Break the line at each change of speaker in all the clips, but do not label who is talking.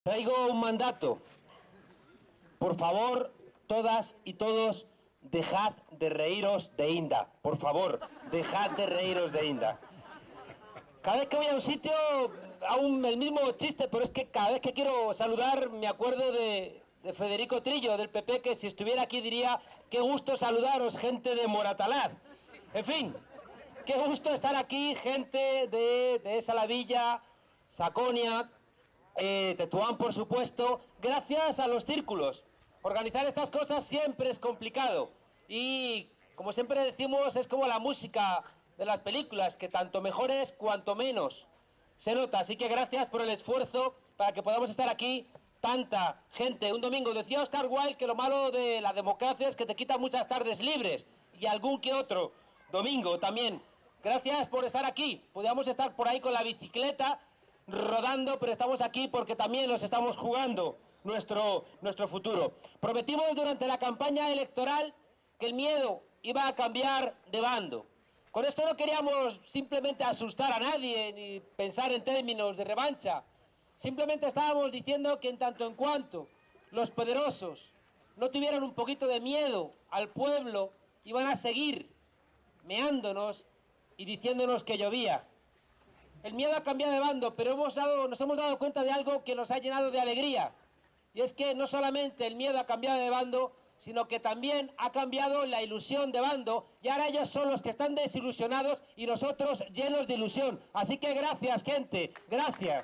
Traigo un mandato. Por favor, todas y todos, dejad de reíros de Inda. Por favor, dejad de reíros de Inda. Cada vez que voy a un sitio, hago el mismo chiste, pero es que cada vez que quiero saludar me acuerdo de Federico Trillo, del PP, que si estuviera aquí diría: qué gusto saludaros, gente de Moratalaz. En fin, qué gusto estar aquí, gente de Salavilla, Saconia, Tetuán, por supuesto, gracias a los círculos. Organizar estas cosas siempre es complicado y, como siempre decimos, es como la música de las películas, que tanto mejor es cuanto menos se nota. Así que gracias por el esfuerzo para que podamos estar aquí tanta gente un domingo. Decía Oscar Wilde que lo malo de la democracia es que te quita muchas tardes libres y algún que otro domingo también. Gracias por estar aquí. Podríamos estar por ahí con la bicicleta rodando, pero estamos aquí porque también nos estamos jugando nuestro futuro. Prometimos durante la campaña electoral que el miedo iba a cambiar de bando. Con esto no queríamos simplemente asustar a nadie ni pensar en términos de revancha. Simplemente estábamos diciendo que en tanto en cuanto los poderosos no tuvieran un poquito de miedo al pueblo, iban a seguir meándonos y diciéndonos que llovía. El miedo ha cambiado de bando, pero nos hemos dado cuenta de algo que nos ha llenado de alegría. Y es que no solamente el miedo ha cambiado de bando, sino que también ha cambiado la ilusión de bando, y ahora ellos son los que están desilusionados y nosotros llenos de ilusión. Así que gracias, gente, gracias.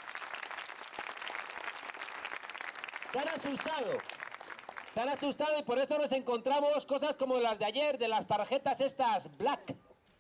Se han asustado y por eso nos encontramos cosas como las de ayer, de las tarjetas estas black,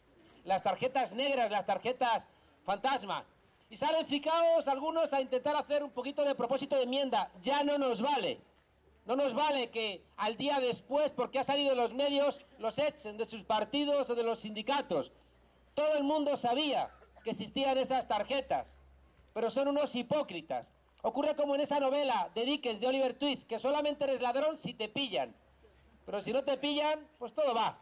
las tarjetas negras, las tarjetas fantasma. Y salen ficaos algunos a intentar hacer un poquito de propósito de enmienda. Ya no nos vale. No nos vale que al día después, porque ha salido en los medios, los echen de sus partidos o de los sindicatos. Todo el mundo sabía que existían esas tarjetas, pero son unos hipócritas. Ocurre como en esa novela de Dickens, de Oliver Twist, que solamente eres ladrón si te pillan. Pero si no te pillan, pues todo va.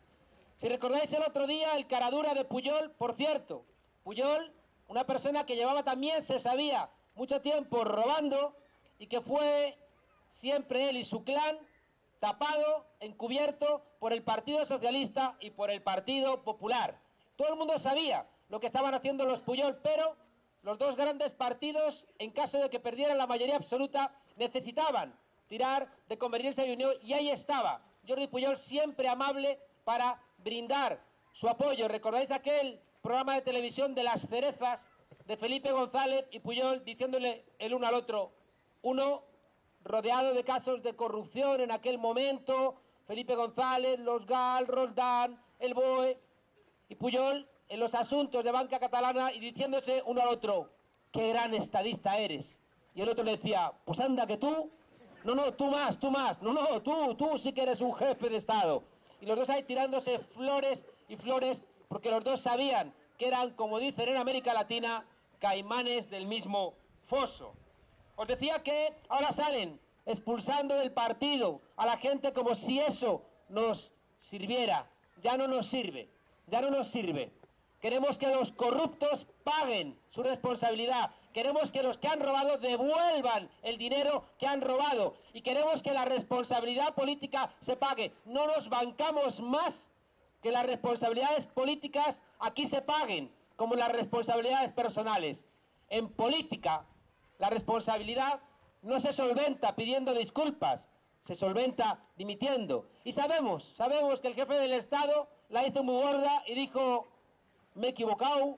Si recordáis el otro día, el caradura de Pujol, por cierto, Pujol, una persona que llevaba también, se sabía, mucho tiempo robando y que fue siempre él y su clan tapado, encubierto por el Partido Socialista y por el Partido Popular. Todo el mundo sabía lo que estaban haciendo los Pujol, pero los dos grandes partidos, en caso de que perdieran la mayoría absoluta, necesitaban tirar de Convergencia y Unió, y ahí estaba Jordi Pujol, siempre amable para brindar su apoyo. ¿Recordáis aquel programa de televisión de las cerezas de Felipe González y Pujol diciéndole el uno al otro? Uno rodeado de casos de corrupción en aquel momento, Felipe González, los GAL, Roldán, el BOE, y Pujol en los asuntos de banca catalana y diciéndose uno al otro: qué gran estadista eres. Y el otro le decía: pues anda que tú, no, tú más, no, tú sí que eres un jefe de Estado. Y los dos ahí tirándose flores y flores, porque los dos sabían que eran, como dicen en América Latina, caimanes del mismo foso. Os decía que ahora salen expulsando del partido a la gente como si eso nos sirviera. Ya no nos sirve, ya no nos sirve. Queremos que los corruptos paguen su responsabilidad. Queremos que los que han robado devuelvan el dinero que han robado. Y queremos que la responsabilidad política se pague. No nos bancamos más que las responsabilidades políticas aquí se paguen, como las responsabilidades personales. En política, la responsabilidad no se solventa pidiendo disculpas, se solventa dimitiendo. Y sabemos que el jefe del Estado la hizo muy gorda y dijo: me he equivocado,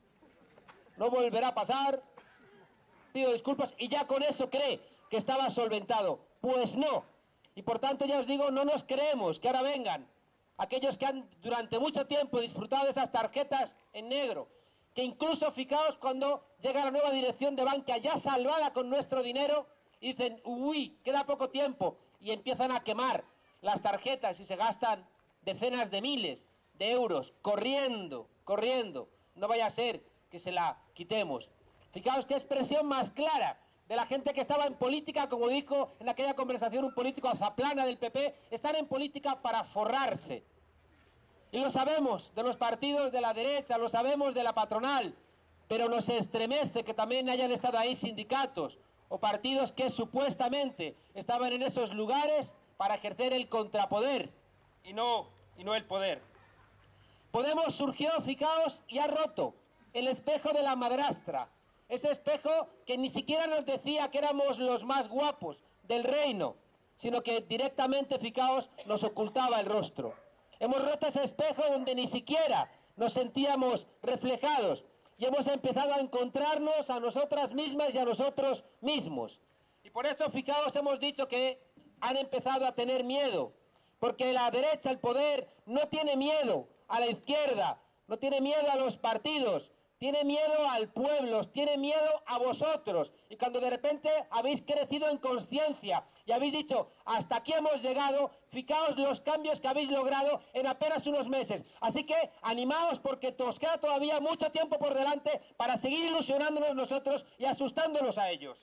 no volverá a pasar, pido disculpas, y ya con eso cree que estaba solventado. Pues no. Y por tanto ya os digo, no nos creemos que ahora vengan aquellos que han durante mucho tiempo disfrutado de esas tarjetas en negro, que incluso, fijaos, cuando llega la nueva dirección de banca ya salvada con nuestro dinero, y dicen: uy, queda poco tiempo, y empiezan a quemar las tarjetas y se gastan decenas de miles de euros corriendo. No vaya a ser que se la quitemos. Fijaos qué expresión más clara de la gente que estaba en política, como dijo en aquella conversación un político azaplana del PP: están en política para forrarse. Y lo sabemos de los partidos de la derecha, lo sabemos de la patronal, pero nos estremece que también hayan estado ahí sindicatos o partidos que supuestamente estaban en esos lugares para ejercer el contrapoder y no el poder. Podemos surgió, fijaos, y ha roto el espejo de la madrastra. Ese espejo que ni siquiera nos decía que éramos los más guapos del reino, sino que directamente, fijaos, nos ocultaba el rostro. Hemos roto ese espejo donde ni siquiera nos sentíamos reflejados y hemos empezado a encontrarnos a nosotras mismas y a nosotros mismos. Y por eso, fijaos, hemos dicho que han empezado a tener miedo, porque la derecha, el poder, no tiene miedo a la izquierda, no tiene miedo a los partidos, tiene miedo al pueblo, tiene miedo a vosotros. Y cuando de repente habéis crecido en conciencia y habéis dicho, hasta aquí hemos llegado, fijaos los cambios que habéis logrado en apenas unos meses. Así que animaos porque os queda todavía mucho tiempo por delante para seguir ilusionándonos nosotros y asustándonos a ellos.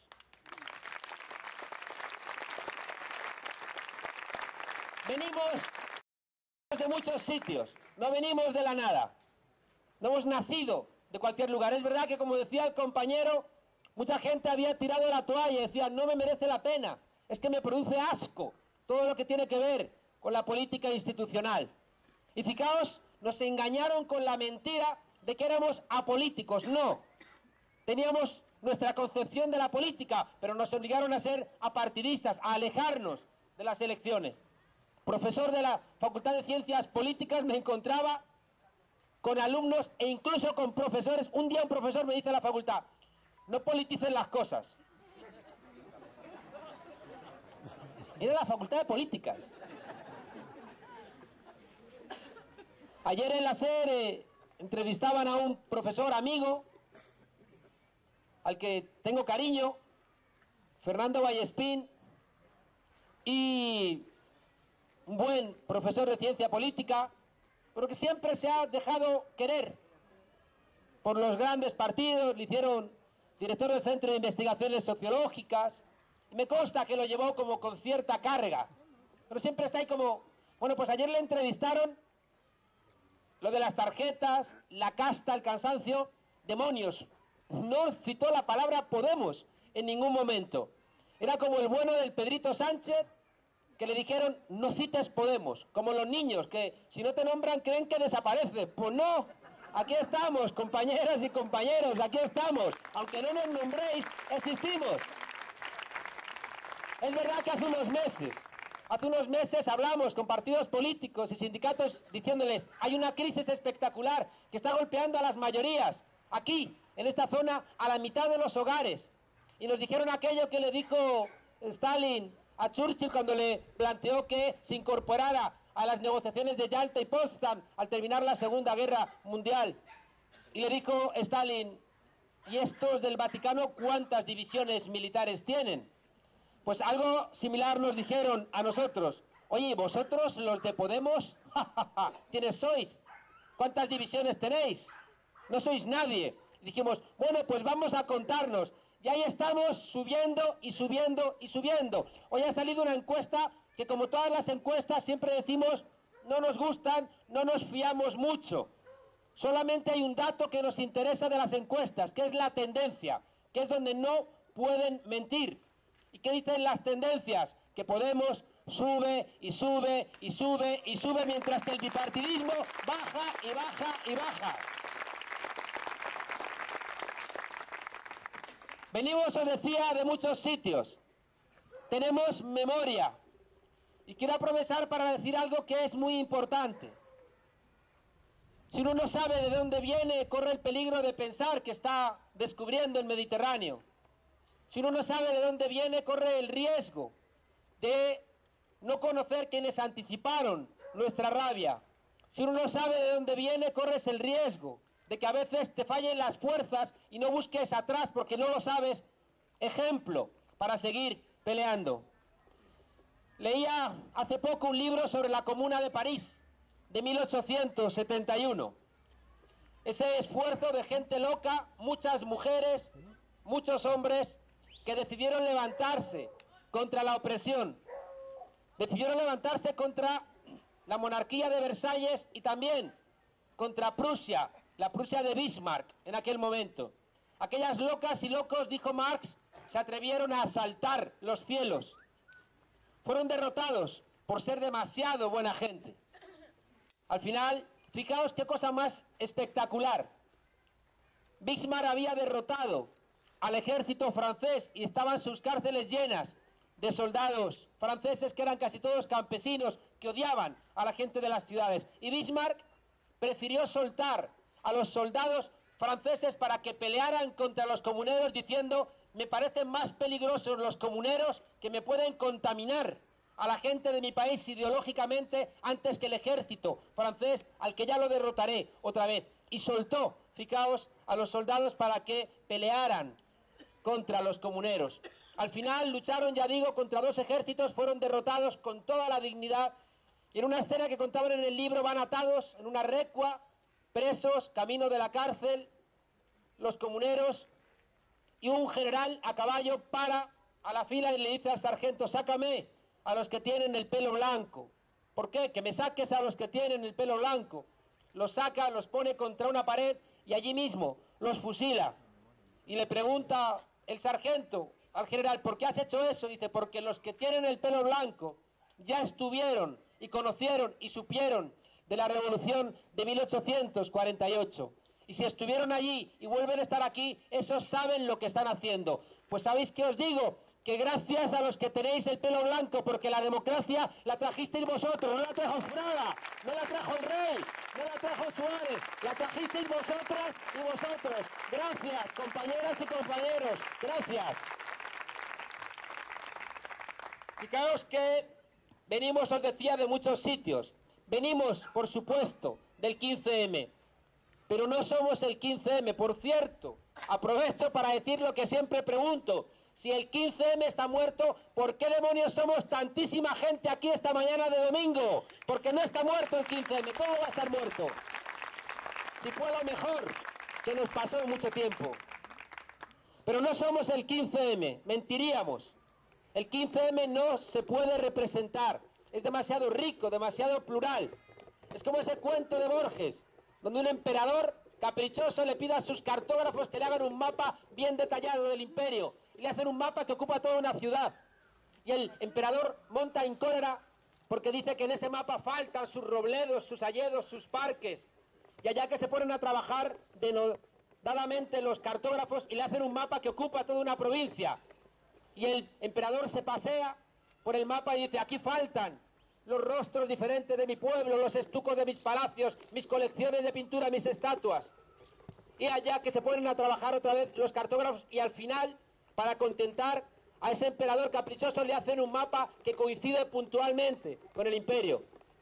Venimos de muchos sitios, no venimos de la nada, no hemos nacido de cualquier lugar. Es verdad que, como decía el compañero, mucha gente había tirado la toalla y decía, no me merece la pena, es que me produce asco todo lo que tiene que ver con la política institucional. Y fijaos, nos engañaron con la mentira de que éramos apolíticos. No, teníamos nuestra concepción de la política, pero nos obligaron a ser apartidistas, a alejarnos de las elecciones. Profesor de la Facultad de Ciencias Políticas, me encontraba con alumnos e incluso con profesores. Un día un profesor me dice en la facultad, no politicen las cosas. Era la Facultad de Políticas. Ayer en la SER entrevistaban a un profesor amigo, al que tengo cariño, Fernando Vallespín, y un buen profesor de ciencia política, pero que siempre se ha dejado querer por los grandes partidos. Le hicieron director del Centro de Investigaciones Sociológicas, y me consta que lo llevó como con cierta carga, pero siempre está ahí como... Bueno, pues ayer le entrevistaron, lo de las tarjetas, la casta, el cansancio, demonios. No citó la palabra Podemos en ningún momento. Era como el bueno del Pedrito Sánchez, que le dijeron, no cites Podemos, como los niños, que si no te nombran creen que desaparece. Pues no, aquí estamos, compañeras y compañeros, aquí estamos. Aunque no nos nombréis, existimos. Es verdad que hace unos meses hablamos con partidos políticos y sindicatos diciéndoles, hay una crisis espectacular que está golpeando a las mayorías, aquí, en esta zona, a la mitad de los hogares. Y nos dijeron aquello que le dijo Stalin a Churchill cuando le planteó que se incorporara a las negociaciones de Yalta y Potsdam al terminar la Segunda Guerra Mundial. Y le dijo Stalin, ¿y estos del Vaticano cuántas divisiones militares tienen? Pues algo similar nos dijeron a nosotros. Oye, ¿vosotros los de Podemos? ¿Quiénes sois? ¿Cuántas divisiones tenéis? No sois nadie. Y dijimos, bueno, pues vamos a contarnos. Y ahí estamos subiendo y subiendo y subiendo. Hoy ha salido una encuesta que, como todas las encuestas, siempre decimos, no nos gustan, no nos fiamos mucho. Solamente hay un dato que nos interesa de las encuestas, que es la tendencia, que es donde no pueden mentir. ¿Y qué dicen las tendencias? Que Podemos sube y sube y sube y sube, mientras que el bipartidismo baja y baja y baja. Venimos, os decía, de muchos sitios. Tenemos memoria. Y quiero aprovechar para decir algo que es muy importante. Si uno no sabe de dónde viene, corre el peligro de pensar que está descubriendo el Mediterráneo. Si uno no sabe de dónde viene, corre el riesgo de no conocer quienes anticiparon nuestra rabia. Si uno no sabe de dónde viene, corres el riesgo de que a veces te fallen las fuerzas y no busques atrás porque no lo sabes. Ejemplo para seguir peleando. Leía hace poco un libro sobre la Comuna de París, de 1871. Ese esfuerzo de gente loca, muchas mujeres, muchos hombres, que decidieron levantarse contra la opresión. Decidieron levantarse contra la monarquía de Versalles y también contra Prusia, la Prusia de Bismarck en aquel momento. Aquellas locas y locos, dijo Marx, se atrevieron a asaltar los cielos. Fueron derrotados por ser demasiado buena gente. Al final, fijaos qué cosa más espectacular. Bismarck había derrotado al ejército francés y estaban sus cárceles llenas de soldados franceses que eran casi todos campesinos que odiaban a la gente de las ciudades. Y Bismarck prefirió soltar a los soldados franceses para que pelearan contra los comuneros diciendo: me parecen más peligrosos los comuneros, que me pueden contaminar a la gente de mi país ideológicamente, antes que el ejército francés, al que ya lo derrotaré otra vez. Y soltó, fijaos, a los soldados para que pelearan contra los comuneros. Al final lucharon, ya digo, contra dos ejércitos, fueron derrotados con toda la dignidad. Y en una escena que contaban en el libro, van atados en una recua, presos, camino de la cárcel, los comuneros, y un general a caballo para a la fila y le dice al sargento: sácame a los que tienen el pelo blanco. ¿Por qué? Que me saques a los que tienen el pelo blanco. Los saca, los pone contra una pared y allí mismo los fusila. Y le pregunta el sargento al general: ¿por qué has hecho eso? Dice: porque los que tienen el pelo blanco ya estuvieron y conocieron y supieron de la revolución de 1848. Y si estuvieron allí y vuelven a estar aquí, esos saben lo que están haciendo. Pues ¿sabéis qué os digo? Que gracias a los que tenéis el pelo blanco, porque la democracia la trajisteis vosotros, no la trajo Fraga, no la trajo el rey, no la trajo Suárez, la trajisteis vosotras y vosotros. Gracias, compañeras y compañeros, gracias. Fijaos que venimos, os decía, de muchos sitios. Venimos, por supuesto, del 15M. Pero no somos el 15M. Por cierto, aprovecho para decir lo que siempre pregunto: si el 15M está muerto, ¿por qué demonios somos tantísima gente aquí esta mañana de domingo? Porque no está muerto el 15M. ¿Cómo va a estar muerto? Si fue lo mejor que nos pasó en mucho tiempo. Pero no somos el 15M, mentiríamos. El 15M no se puede representar. Es demasiado rico, demasiado plural. Es como ese cuento de Borges, donde un emperador caprichoso le pide a sus cartógrafos que le hagan un mapa bien detallado del imperio. Y le hacen un mapa que ocupa toda una ciudad. Y el emperador monta en cólera porque dice que en ese mapa faltan sus robledos, sus hayedos, sus parques. Y allá que se ponen a trabajar denodadamente los cartógrafos y le hacen un mapa que ocupa toda una provincia. Y el emperador se pasea por el mapa y dice: aquí faltan los rostros diferentes de mi pueblo, los estucos de mis palacios, mis colecciones de pintura, mis estatuas. Y allá que se ponen a trabajar otra vez los cartógrafos y al final, para contentar a ese emperador caprichoso, le hacen un mapa que coincide puntualmente con el imperio.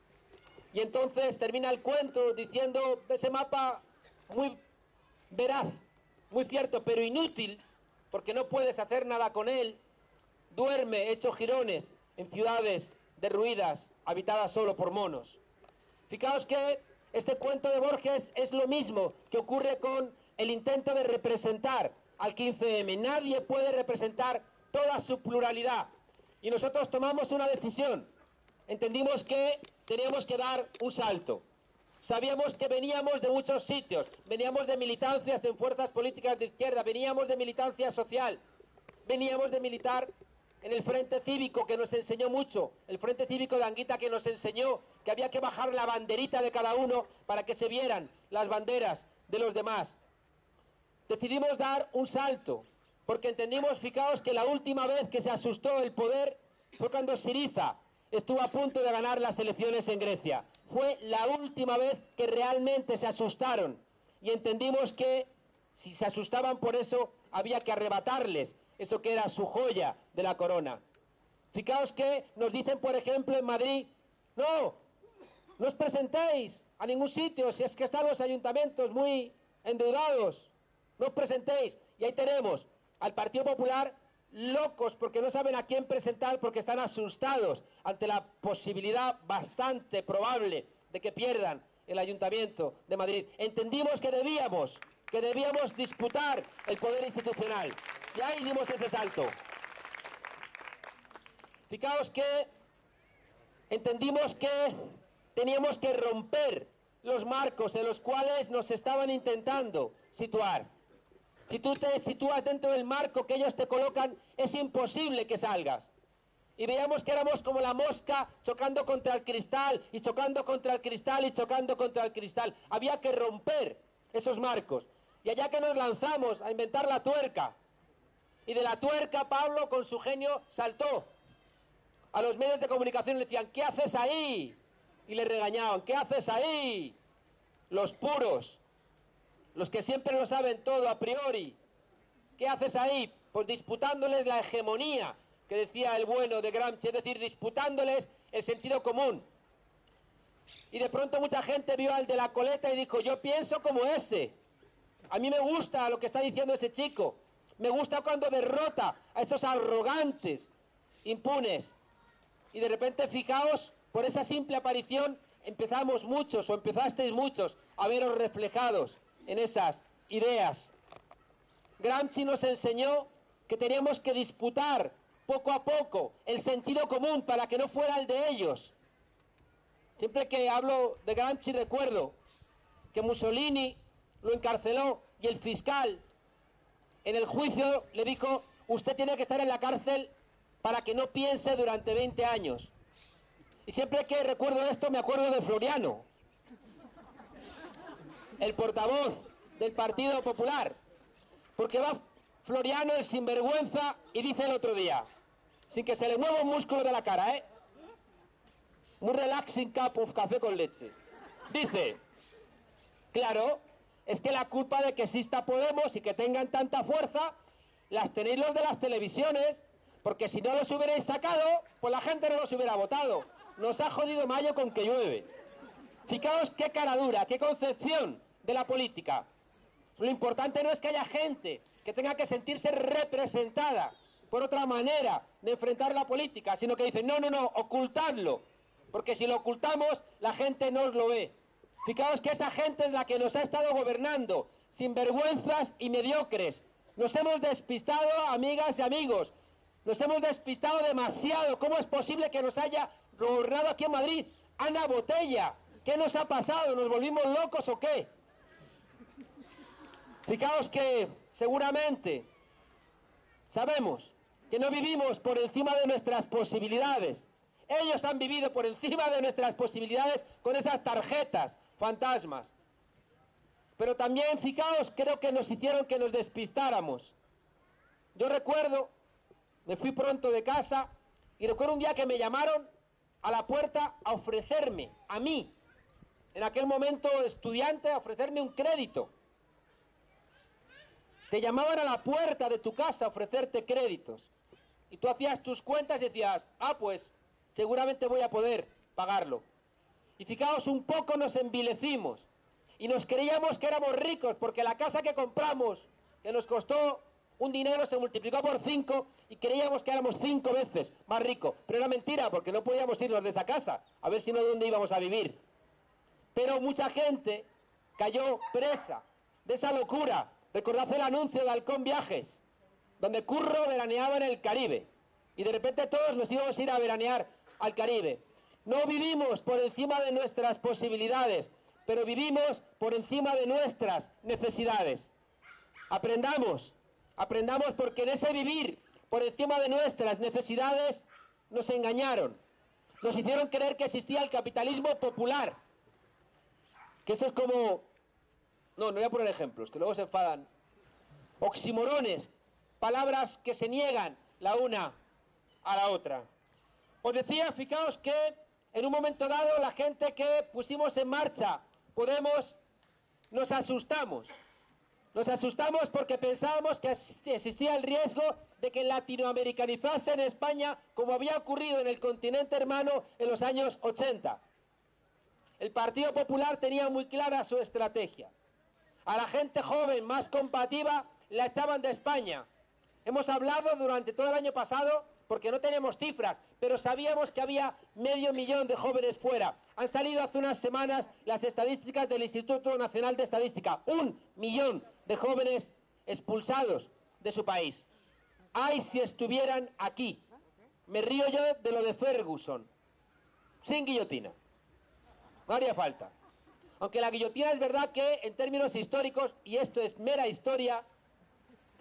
Y entonces termina el cuento diciendo: ese mapa muy veraz, muy cierto, pero inútil, porque no puedes hacer nada con él, duerme hecho jirones en ciudades derruidas, habitadas solo por monos. Fijaos que este cuento de Borges es lo mismo que ocurre con el intento de representar al 15M. Nadie puede representar toda su pluralidad. Y nosotros tomamos una decisión. Entendimos que teníamos que dar un salto. Sabíamos que veníamos de muchos sitios. Veníamos de militancias en fuerzas políticas de izquierda. Veníamos de militancia social. Veníamos de militar en el Frente Cívico, que nos enseñó mucho, el Frente Cívico de Anguita, que nos enseñó que había que bajar la banderita de cada uno para que se vieran las banderas de los demás. Decidimos dar un salto, porque entendimos, fijaos, que la última vez que se asustó el poder fue cuando Syriza estuvo a punto de ganar las elecciones en Grecia. Fue la última vez que realmente se asustaron, y entendimos que si se asustaban por eso, había que arrebatarles eso que era su joya de la corona. Fijaos que nos dicen, por ejemplo, en Madrid: no os presentéis a ningún sitio, si es que están los ayuntamientos muy endeudados, no os presentéis. Y ahí tenemos al Partido Popular locos porque no saben a quién presentar, porque están asustados ante la posibilidad bastante probable de que pierdan el Ayuntamiento de Madrid. Entendimos que debíamos disputar el poder institucional. Y ahí dimos ese salto. Fijaos que entendimos que teníamos que romper los marcos en los cuales nos estaban intentando situar. Si tú te sitúas dentro del marco que ellos te colocan, es imposible que salgas. Y veíamos que éramos como la mosca chocando contra el cristal, y chocando contra el cristal, y chocando contra el cristal. Había que romper esos marcos. Y allá que nos lanzamos a inventar la tuerca. Y de la tuerca Pablo, con su genio, saltó a los medios de comunicación y le decían, ¿qué haces ahí? Y le regañaban, ¿qué haces ahí? Los puros, los que siempre lo saben todo a priori. ¿Qué haces ahí? Pues disputándoles la hegemonía, que decía el bueno de Gramsci, es decir, disputándoles el sentido común. Y de pronto mucha gente vio al de la coleta y dijo, yo pienso como ese. A mí me gusta lo que está diciendo ese chico. Me gusta cuando derrota a esos arrogantes, impunes. Y de repente, fijaos, por esa simple aparición empezamos muchos, o empezasteis muchos, a veros reflejados en esas ideas. Gramsci nos enseñó que teníamos que disputar poco a poco el sentido común para que no fuera el de ellos. Siempre que hablo de Gramsci recuerdo que Mussolini lo encarceló y el fiscal en el juicio le dijo, usted tiene que estar en la cárcel para que no piense durante 20 años. Y siempre que recuerdo esto me acuerdo de Floriano, el portavoz del Partido Popular. Porque va Floriano, el sinvergüenza, y dice el otro día, sin que se le mueva un músculo de la cara, muy relaxing cup of café con leche. Dice, claro, es que la culpa de que exista Podemos y que tengan tanta fuerza, las tenéis los de las televisiones, porque si no los hubierais sacado, pues la gente no los hubiera votado. Nos ha jodido mayo con que llueve. Fijaos qué cara dura, qué concepción de la política. Lo importante no es que haya gente que tenga que sentirse representada por otra manera de enfrentar la política, sino que dicen, no, ocultadlo, porque si lo ocultamos, la gente no os lo ve. Fijaos que esa gente es la que nos ha estado gobernando, sinvergüenzas y mediocres. Nos hemos despistado, amigas y amigos, nos hemos despistado demasiado. ¿Cómo es posible que nos haya gobernado aquí en Madrid Ana Botella? ¿Qué nos ha pasado? ¿Nos volvimos locos o qué? Fijaos que seguramente sabemos que no vivimos por encima de nuestras posibilidades. Ellos han vivido por encima de nuestras posibilidades con esas tarjetas fantasmas. Pero también, fijaos, creo que nos hicieron que nos despistáramos. Yo recuerdo, me fui pronto de casa y recuerdo un día que me llamaron a la puerta a ofrecerme, a mí, en aquel momento estudiante, a ofrecerme un crédito. Te llamaban a la puerta de tu casa a ofrecerte créditos. Y tú hacías tus cuentas y decías, pues seguramente voy a poder pagarlo. Y fijaos, un poco nos envilecimos. Y nos creíamos que éramos ricos, porque la casa que compramos, que nos costó un dinero, se multiplicó por 5 y creíamos que éramos 5 veces más ricos. Pero era mentira, porque no podíamos irnos de esa casa, a ver si no, dónde íbamos a vivir. Pero mucha gente cayó presa de esa locura. Recordad el anuncio de Halcón Viajes, donde Curro veraneaba en el Caribe. Y de repente todos nos íbamos a ir a veranear al Caribe. No vivimos por encima de nuestras posibilidades, pero vivimos por encima de nuestras necesidades. Aprendamos porque en ese vivir por encima de nuestras necesidades nos engañaron. Nos hicieron creer que existía el capitalismo popular. Que eso es como... No voy a poner ejemplos, que luego se enfadan. Oximorones, palabras que se niegan la una a la otra. Os decía, fijaos que en un momento dado la gente que pusimos en marcha Podemos, nos asustamos. Nos asustamos porque pensábamos que existía el riesgo de que latinoamericanizase en España como había ocurrido en el continente hermano en los años 80. El Partido Popular tenía muy clara su estrategia. A la gente joven más combativa la echaban de España. Hemos hablado durante todo el año pasado, porque no tenemos cifras, pero sabíamos que había 500.000 de jóvenes fuera. Han salido hace unas semanas las estadísticas del Instituto Nacional de Estadística. 1 millón de jóvenes expulsados de su país. ¡Ay, si estuvieran aquí! Me río yo de lo de Ferguson. Sin guillotina. No haría falta. Aunque la guillotina es verdad que en términos históricos, y esto es mera historia,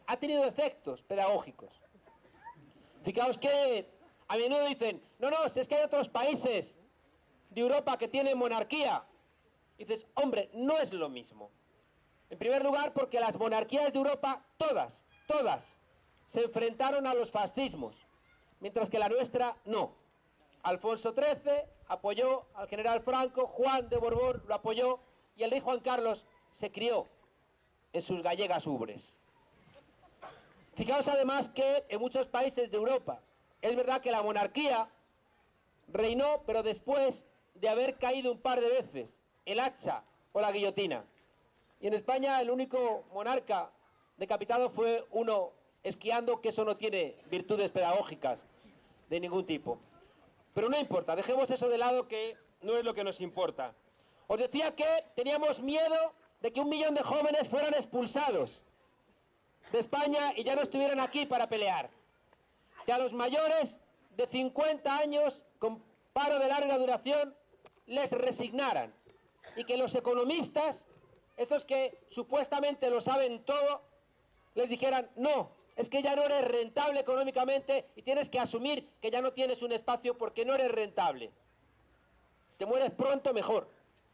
ha tenido efectos pedagógicos. Fijaos que a menudo dicen, no, si es que hay otros países de Europa que tienen monarquía. Y dices, hombre, no es lo mismo. En primer lugar, porque las monarquías de Europa, todas, se enfrentaron a los fascismos, mientras que la nuestra no. Alfonso XIII apoyó al general Franco, Juan de Borbón lo apoyó, y el rey Juan Carlos se crió en sus gallegas ubres. Fijaos además que en muchos países de Europa, es verdad que la monarquía reinó, pero después de haber caído un par de veces el hacha o la guillotina. Y en España el único monarca decapitado fue uno esquiando, que eso no tiene virtudes pedagógicas de ningún tipo. Pero no importa, dejemos eso de lado, que no es lo que nos importa. Os decía que teníamos miedo de que 1 millón de jóvenes fueran expulsados de España y ya no estuvieran aquí para pelear. Que a los mayores de 50 años con paro de larga duración les resignaran. Y que los economistas, esos que supuestamente lo saben todo, les dijeran, no, es que ya no eres rentable económicamente y tienes que asumir que ya no tienes un espacio porque no eres rentable. Te mueres pronto, mejor.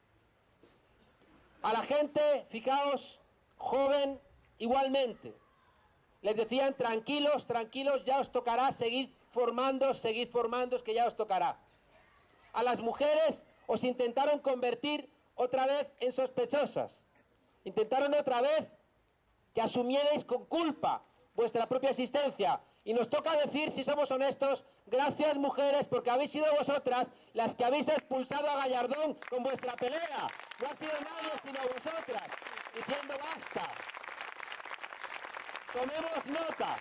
A la gente, fijaos, joven, igualmente. Les decían, tranquilos, ya os tocará, seguid formándoos, que ya os tocará. A las mujeres os intentaron convertir otra vez en sospechosas. Intentaron otra vez que asumierais con culpa vuestra propia existencia. Y nos toca decir, si somos honestos, gracias mujeres, porque habéis sido vosotras las que habéis expulsado a Gallardón con vuestra pelea. No ha sido nadie sino vosotras, diciendo basta. Tomemos nota.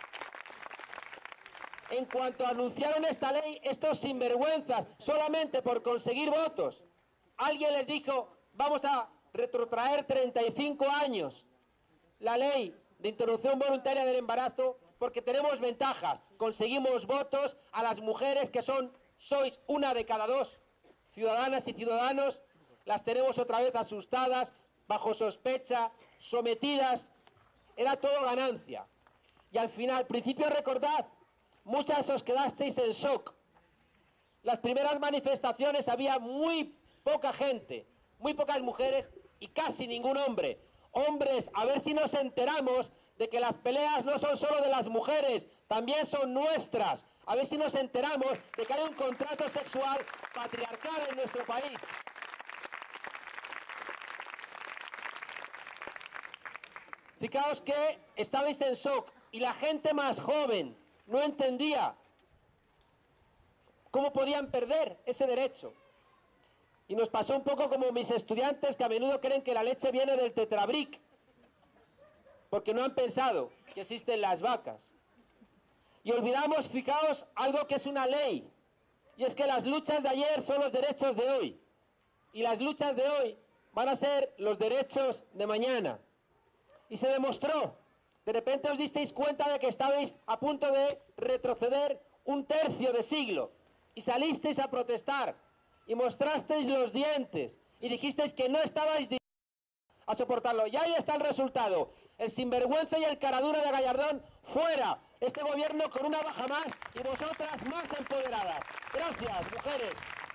En cuanto anunciaron esta ley, estos sinvergüenzas, solamente por conseguir votos, alguien les dijo, vamos a retrotraer 35 años la ley de interrupción voluntaria del embarazo, porque tenemos ventajas, conseguimos votos. A las mujeres, que sois 1 de cada 2 ciudadanas y ciudadanos, las tenemos otra vez asustadas, bajo sospecha, sometidas. Era todo ganancia. Y al final, al principio, recordad, muchas os quedasteis en shock. Las primeras manifestaciones había muy poca gente, muy pocas mujeres y casi ningún hombre. Hombres, a ver si nos enteramos de que las peleas no son solo de las mujeres, también son nuestras. A ver si nos enteramos de que hay un contrato sexual patriarcal en nuestro país. Fijaos que estabais en shock y la gente más joven no entendía cómo podían perder ese derecho. Y nos pasó un poco como mis estudiantes, que a menudo creen que la leche viene del Tetrabric, porque no han pensado que existen las vacas. Y olvidamos, fijaos, algo que es una ley, y es que las luchas de ayer son los derechos de hoy, y las luchas de hoy van a ser los derechos de mañana. Y se demostró, de repente os disteis cuenta de que estabais a punto de retroceder 1/3 de siglo, y salisteis a protestar, y mostrasteis los dientes, y dijisteis que no estabais a soportarlo. Y ahí está el resultado. El sinvergüenza y el caradura de Gallardón fuera. Este gobierno con una baja más y vosotras más empoderadas. Gracias, mujeres.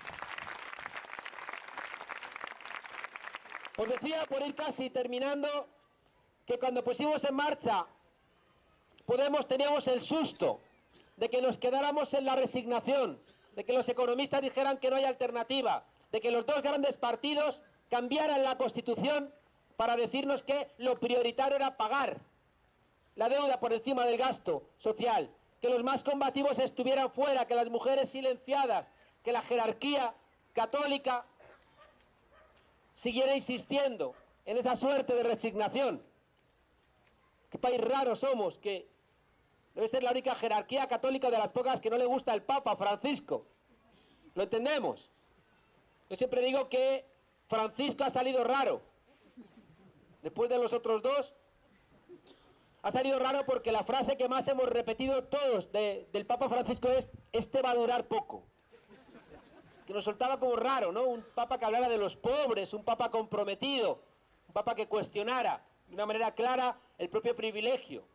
Os decía, por ir casi terminando, que cuando pusimos en marcha Podemos, teníamos el susto de que nos quedáramos en la resignación, de que los economistas dijeran que no hay alternativa, de que los 2 grandes partidos cambiaran la Constitución para decirnos que lo prioritario era pagar la deuda por encima del gasto social, que los más combativos estuvieran fuera, que las mujeres silenciadas, que la jerarquía católica siguiera insistiendo en esa suerte de resignación. Qué país raro somos, que debe ser la única jerarquía católica de las pocas que no le gusta el Papa Francisco. ¿Lo entendemos? Yo siempre digo que Francisco ha salido raro. Después de los otros 2, ha salido raro porque la frase que más hemos repetido todos del Papa Francisco es: este va a durar poco. Que nos soltaba como raro, ¿no? Un Papa que hablara de los pobres, un Papa comprometido, un Papa que cuestionara de una manera clara el propio privilegio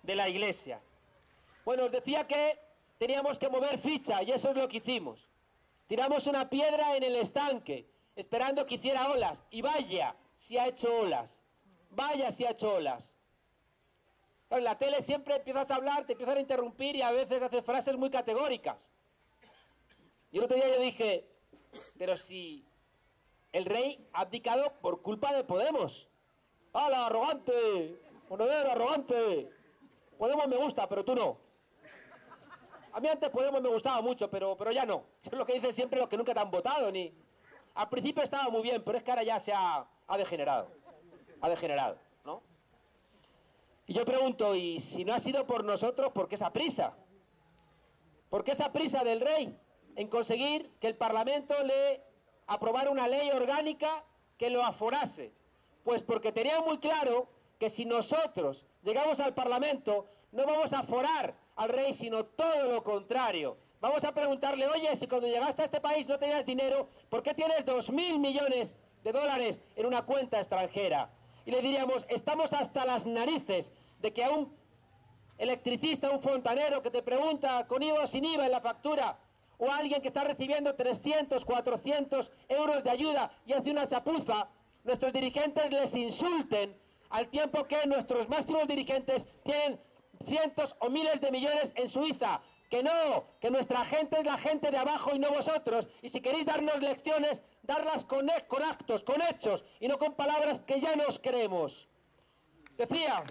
de la Iglesia. Bueno, os decía que teníamos que mover ficha y eso es lo que hicimos. Tiramos una piedra en el estanque, esperando que hiciera olas. Y vaya, si ha hecho olas. Vaya, si ha hecho olas. En la tele siempre empiezas a hablar, te empiezan a interrumpir y a veces haces frases muy categóricas. Y el otro día yo dije, pero si el rey ha abdicado por culpa de Podemos. ¡Hala, arrogante! ¡Monedero, arrogante! Podemos me gusta, pero tú no. A mí antes Podemos me gustaba mucho, pero ya no. Eso es lo que dicen siempre los que nunca te han votado, ni... Al principio estaba muy bien, pero es que ahora ya se ha degenerado. Ha degenerado, ¿no? Y yo pregunto, ¿y si no ha sido por nosotros, por qué esa prisa? ¿Por qué esa prisa del rey en conseguir que el Parlamento le aprobara una ley orgánica que lo aforase? Pues porque tenía muy claro que si nosotros llegamos al Parlamento, no vamos a aforar al rey, sino todo lo contrario. Vamos a preguntarle, oye, si cuando llegaste a este país no tenías dinero, ¿por qué tienes 2.000 millones de dólares en una cuenta extranjera? Y le diríamos, estamos hasta las narices de que a un electricista, un fontanero que te pregunta con IVA o sin IVA en la factura, o a alguien que está recibiendo 300, 400 euros de ayuda y hace una chapuza, nuestros dirigentes les insulten, al tiempo que nuestros máximos dirigentes tienen cientos o miles de millones en Suiza. Que no, que nuestra gente es la gente de abajo y no vosotros. Y si queréis darnos lecciones, darlas con actos, con hechos, y no con palabras que ya nos creemos. Decía...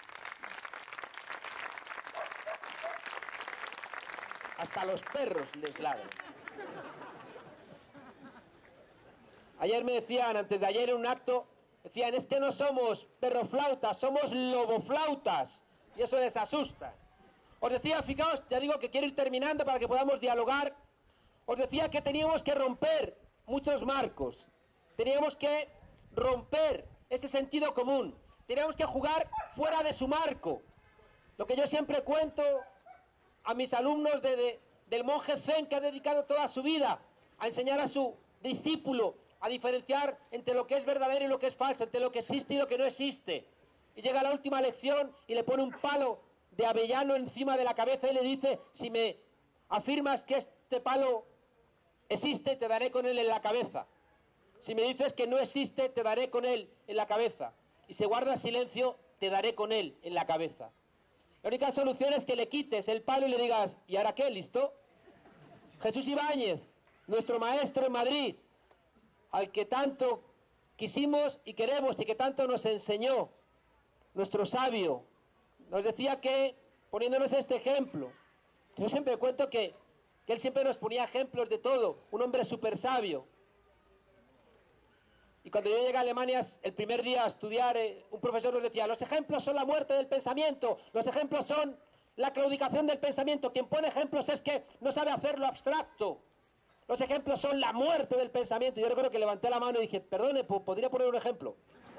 Hasta los perros les ladran. Ayer me decían, antes de ayer en un acto, decían, es que no somos perroflautas, somos loboflautas. Y eso les asusta. Os decía, fijaos, ya digo que quiero ir terminando para que podamos dialogar. Os decía que teníamos que romper muchos marcos. Teníamos que romper ese sentido común. Teníamos que jugar fuera de su marco. Lo que yo siempre cuento a mis alumnos del monje Zen, que ha dedicado toda su vida a enseñar a su discípulo a diferenciar entre lo que es verdadero y lo que es falso, entre lo que existe y lo que no existe. Y llega a la última lección y le pone un palo de avellano encima de la cabeza y le dice, si me afirmas que este palo existe, te daré con él en la cabeza. Si me dices que no existe, te daré con él en la cabeza. Y si guardas silencio, te daré con él en la cabeza. La única solución es que le quites el palo y le digas, ¿y ahora qué? ¿Listo? Jesús Ibáñez, nuestro maestro en Madrid, al que tanto quisimos y queremos y que tanto nos enseñó, nuestro sabio, nos decía que, poniéndonos este ejemplo, yo siempre cuento que él siempre nos ponía ejemplos de todo, un hombre súper sabio. Y cuando yo llegué a Alemania el primer día a estudiar, un profesor nos decía, los ejemplos son la muerte del pensamiento, los ejemplos son la claudicación del pensamiento, quien pone ejemplos es que no sabe hacerlo abstracto, los ejemplos son la muerte del pensamiento. Y yo recuerdo que levanté la mano y dije, perdone, ¿podría poner un ejemplo?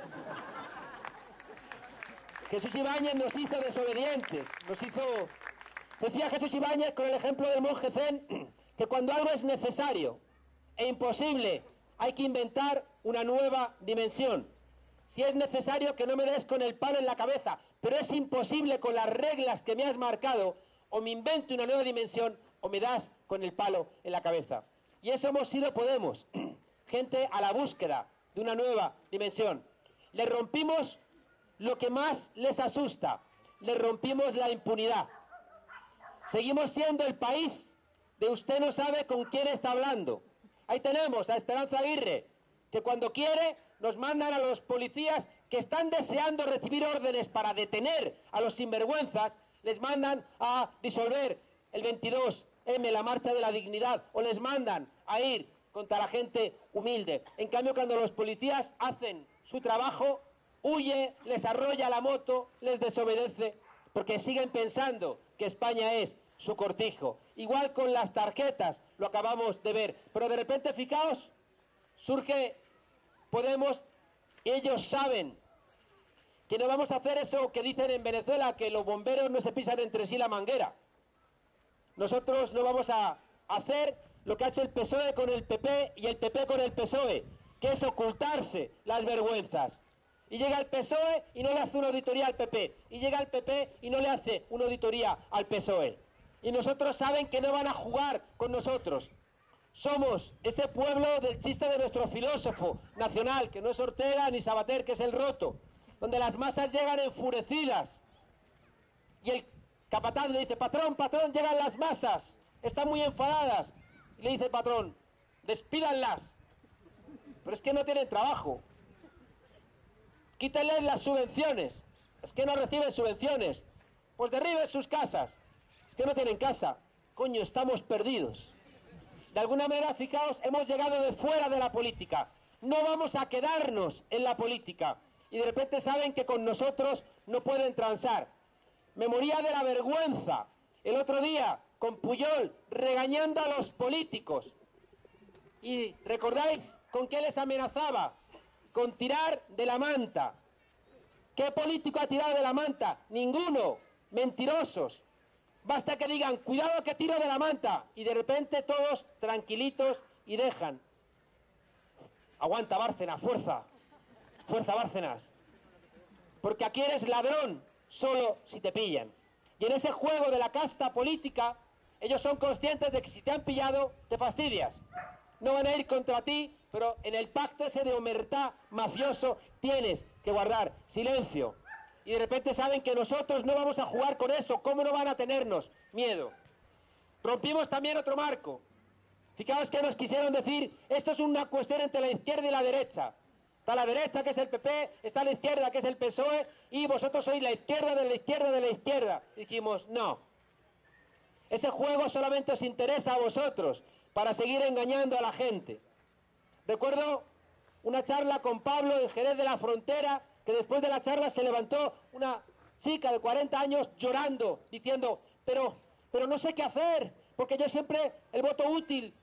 Jesús Ibáñez nos hizo desobedientes, decía Jesús Ibáñez con el ejemplo del monje Zen, que cuando algo es necesario e imposible, hay que inventar una nueva dimensión. Si es necesario que no me des con el palo en la cabeza, pero es imposible con las reglas que me has marcado, o me invento una nueva dimensión, o me das con el palo en la cabeza. Y eso hemos sido Podemos, gente a la búsqueda de una nueva dimensión. Le rompimos lo que más les asusta, le rompimos la impunidad. Seguimos siendo el país de usted no sabe con quién está hablando. Ahí tenemos a Esperanza Aguirre, que cuando quiere nos mandan a los policías que están deseando recibir órdenes para detener a los sinvergüenzas, les mandan a disolver el 22M, la marcha de la dignidad, o les mandan a ir contra la gente humilde. En cambio, cuando los policías hacen su trabajo, huye, les arrolla la moto, les desobedece, porque siguen pensando que España es su cortijo. Igual con las tarjetas, lo acabamos de ver. Pero de repente, fijaos, surge Podemos, y ellos saben que no vamos a hacer eso que dicen en Venezuela, que los bomberos no se pisan entre sí la manguera. Nosotros no vamos a hacer lo que ha hecho el PSOE con el PP y el PP con el PSOE, que es ocultarse las vergüenzas. Y llega el PSOE y no le hace una auditoría al PP. Y llega el PP y no le hace una auditoría al PSOE. Y nosotros saben que no van a jugar con nosotros. Somos ese pueblo del chiste de nuestro filósofo nacional, que no es Ortega ni Sabater, que es el Roto, donde las masas llegan enfurecidas. Y el capataz le dice, patrón, patrón, llegan las masas, están muy enfadadas. Y le dice el patrón, despídanlas. Pero es que no tienen trabajo. Quítenles las subvenciones. Es que no reciben subvenciones. Pues derriben sus casas. Es que no tienen casa. Coño, estamos perdidos. De alguna manera, fijaos, hemos llegado de fuera de la política. No vamos a quedarnos en la política. Y de repente saben que con nosotros no pueden transar. Me moría de la vergüenza el otro día con Pujol regañando a los políticos. ¿Y recordáis con qué les amenazaba? Con tirar de la manta. ¿Qué político ha tirado de la manta? Ninguno. Mentirosos. Basta que digan, cuidado que tiro de la manta. Y de repente todos tranquilitos y dejan. Aguanta, Bárcenas, fuerza. Fuerza, Bárcenas. Porque aquí eres ladrón, solo si te pillan. Y en ese juego de la casta política, ellos son conscientes de que si te han pillado, te fastidias. No van a ir contra ti, pero en el pacto ese de omertá mafioso tienes que guardar silencio. Y de repente saben que nosotros no vamos a jugar con eso. ¿Cómo no van a tenernos miedo? Rompimos también otro marco. Fijaos que nos quisieron decir, esto es una cuestión entre la izquierda y la derecha. Está la derecha, que es el PP, está la izquierda, que es el PSOE, y vosotros sois la izquierda de la izquierda de la izquierda. Dijimos, no. Ese juego solamente os interesa a vosotros, para seguir engañando a la gente. Recuerdo una charla con Pablo en Jerez de la Frontera, que después de la charla se levantó una chica de 40 años llorando, diciendo, pero no sé qué hacer, porque yo siempre el voto útil,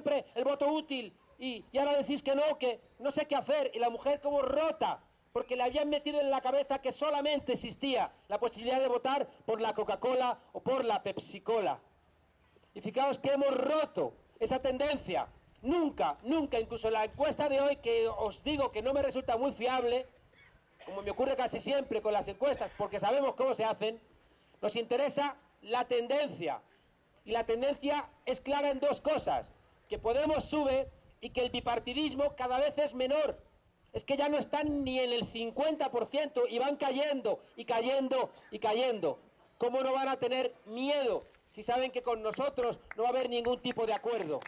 y ahora decís que no sé qué hacer. Y la mujer como rota, porque le habían metido en la cabeza que solamente existía la posibilidad de votar por la Coca-Cola o por la Pepsi-Cola. Y fijaos que hemos roto esa tendencia. Nunca, incluso en la encuesta de hoy, que os digo que no me resulta muy fiable, como me ocurre casi siempre con las encuestas, porque sabemos cómo se hacen, nos interesa la tendencia. Y la tendencia es clara en dos cosas, que Podemos sube y que el bipartidismo cada vez es menor. Es que ya no están ni en el 50% y van cayendo y cayendo y cayendo. ¿Cómo no van a tener miedo si saben que con nosotros no va a haber ningún tipo de acuerdo?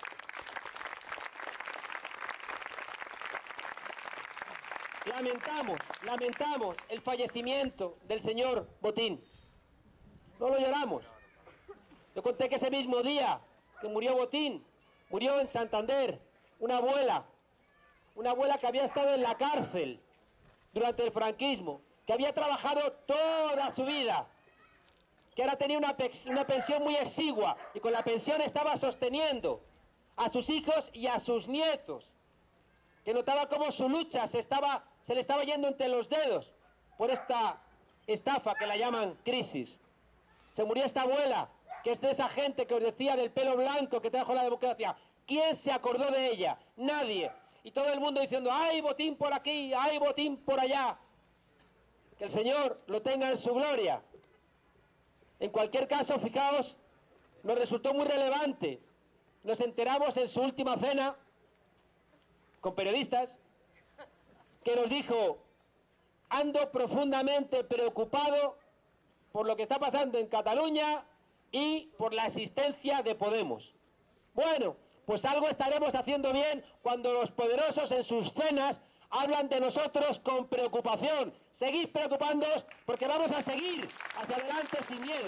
Lamentamos el fallecimiento del señor Botín. No lo lloramos. Yo conté que ese mismo día que murió Botín, murió en Santander una abuela que había estado en la cárcel durante el franquismo, que había trabajado toda su vida, que ahora tenía una pensión muy exigua y con la pensión estaba sosteniendo a sus hijos y a sus nietos, que notaba cómo su lucha se le estaba yendo entre los dedos por esta estafa que la llaman crisis. Se murió esta abuela, que es de esa gente que os decía del pelo blanco que trajo la democracia. ¿Quién se acordó de ella? Nadie. Y todo el mundo diciendo, ¡ay, Botín por aquí! ¡Ay, Botín por allá! Que el Señor lo tenga en su gloria. En cualquier caso, fijaos, nos resultó muy relevante. Nos enteramos en su última cena con periodistas que nos dijo, ando profundamente preocupado por lo que está pasando en Cataluña y por la existencia de Podemos. Bueno, pues algo estaremos haciendo bien cuando los poderosos en sus cenas hablan de nosotros con preocupación. Seguid preocupándoos porque vamos a seguir hacia adelante sin miedo.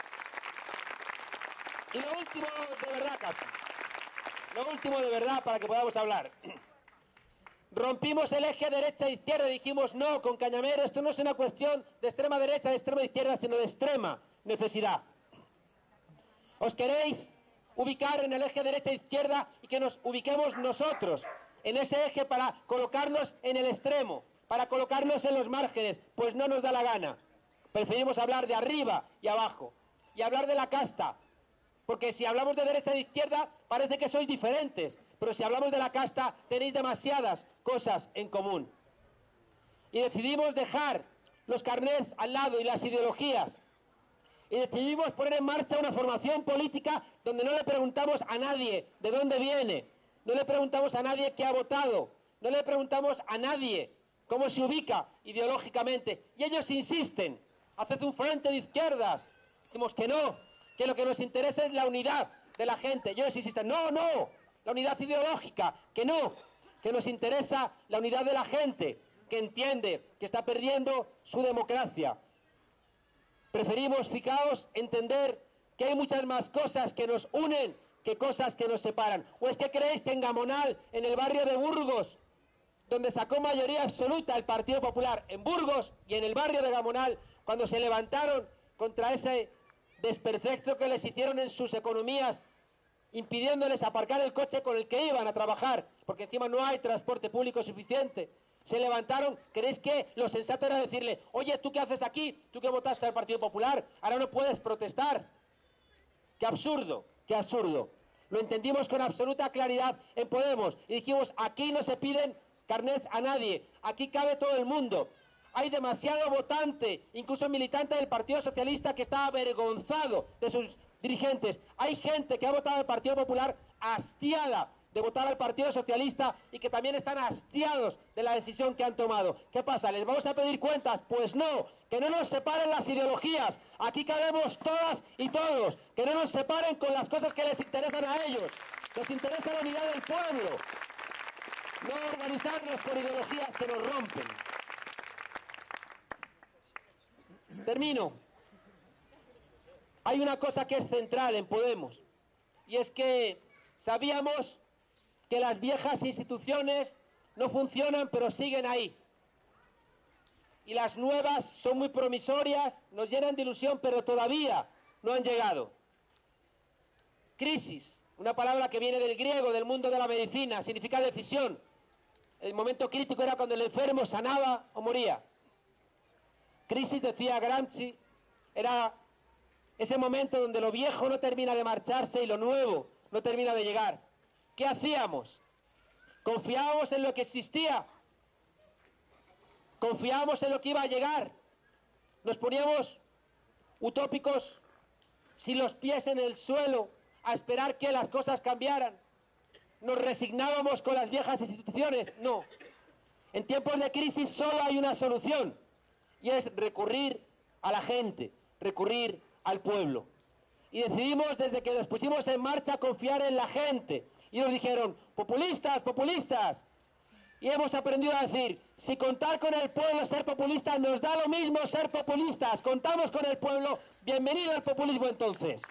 Y lo último de verdad, casi. Lo último de verdad para que podamos hablar. Rompimos el eje derecha-izquierda y dijimos, no, con Cañamero esto no es una cuestión de extrema derecha, de extrema izquierda, sino de extrema necesidad. ¿Os queréis ubicar en el eje derecha-izquierda y que nos ubiquemos nosotros en ese eje para colocarnos en el extremo, para colocarnos en los márgenes? Pues no nos da la gana. Preferimos hablar de arriba y abajo y hablar de la casta, porque si hablamos de derecha e izquierda parece que sois diferentes, pero si hablamos de la casta tenéis demasiadas cosas en común. Y decidimos dejar los carnets al lado y las ideologías. Y decidimos poner en marcha una formación política donde no le preguntamos a nadie de dónde viene, no le preguntamos a nadie qué ha votado, no le preguntamos a nadie cómo se ubica ideológicamente. Y ellos insisten, haced un frente de izquierdas. Decimos que no, que lo que nos interesa es la unidad de la gente. Y ellos insisten, no, no, la unidad ideológica, que no, que nos interesa la unidad de la gente, que entiende que está perdiendo su democracia. Preferimos, fijaos, entender que hay muchas más cosas que nos unen que cosas que nos separan. ¿O es que creéis que en Gamonal, en el barrio de Burgos, donde sacó mayoría absoluta el Partido Popular, en Burgos y en el barrio de Gamonal, cuando se levantaron contra ese desperfecto que les hicieron en sus economías, impidiéndoles aparcar el coche con el que iban a trabajar, porque encima no hay transporte público suficiente, se levantaron? ¿Creéis que lo sensato era decirle, oye, ¿tú qué haces aquí? ¿Tú que votaste al Partido Popular? Ahora no puedes protestar. ¡Qué absurdo! ¡Qué absurdo! Lo entendimos con absoluta claridad en Podemos y dijimos, aquí no se piden carnets a nadie, aquí cabe todo el mundo. Hay demasiado votante, incluso militante del Partido Socialista, que está avergonzado de sus dirigentes. Hay gente que ha votado al Partido Popular hastiada de votar al Partido Socialista y que también están hastiados de la decisión que han tomado. ¿Qué pasa? ¿Les vamos a pedir cuentas? Pues no, que no nos separen las ideologías. Aquí cabemos todas y todos. Que no nos separen con las cosas que les interesan a ellos. Nos interesa la unidad del pueblo. No organizarnos por ideologías que nos rompen. Termino. Hay una cosa que es central en Podemos, y es que sabíamos que las viejas instituciones no funcionan, pero siguen ahí. Y las nuevas son muy promisorias, nos llenan de ilusión, pero todavía no han llegado. Crisis, una palabra que viene del griego, del mundo de la medicina, significa decisión. El momento crítico era cuando el enfermo sanaba o moría. Crisis, decía Gramsci, era ese momento donde lo viejo no termina de marcharse y lo nuevo no termina de llegar. ¿Qué hacíamos? ¿Confiábamos en lo que existía? ¿Confiábamos en lo que iba a llegar? ¿Nos poníamos utópicos sin los pies en el suelo a esperar que las cosas cambiaran? ¿Nos resignábamos con las viejas instituciones? No. En tiempos de crisis solo hay una solución, y es recurrir a la gente, recurrir al pueblo. Y decidimos, desde que nos pusimos en marcha, confiar en la gente. Y nos dijeron, populistas, populistas. Y hemos aprendido a decir, si contar con el pueblo, ser populistas, nos da lo mismo ser populistas. Contamos con el pueblo, bienvenido al populismo entonces.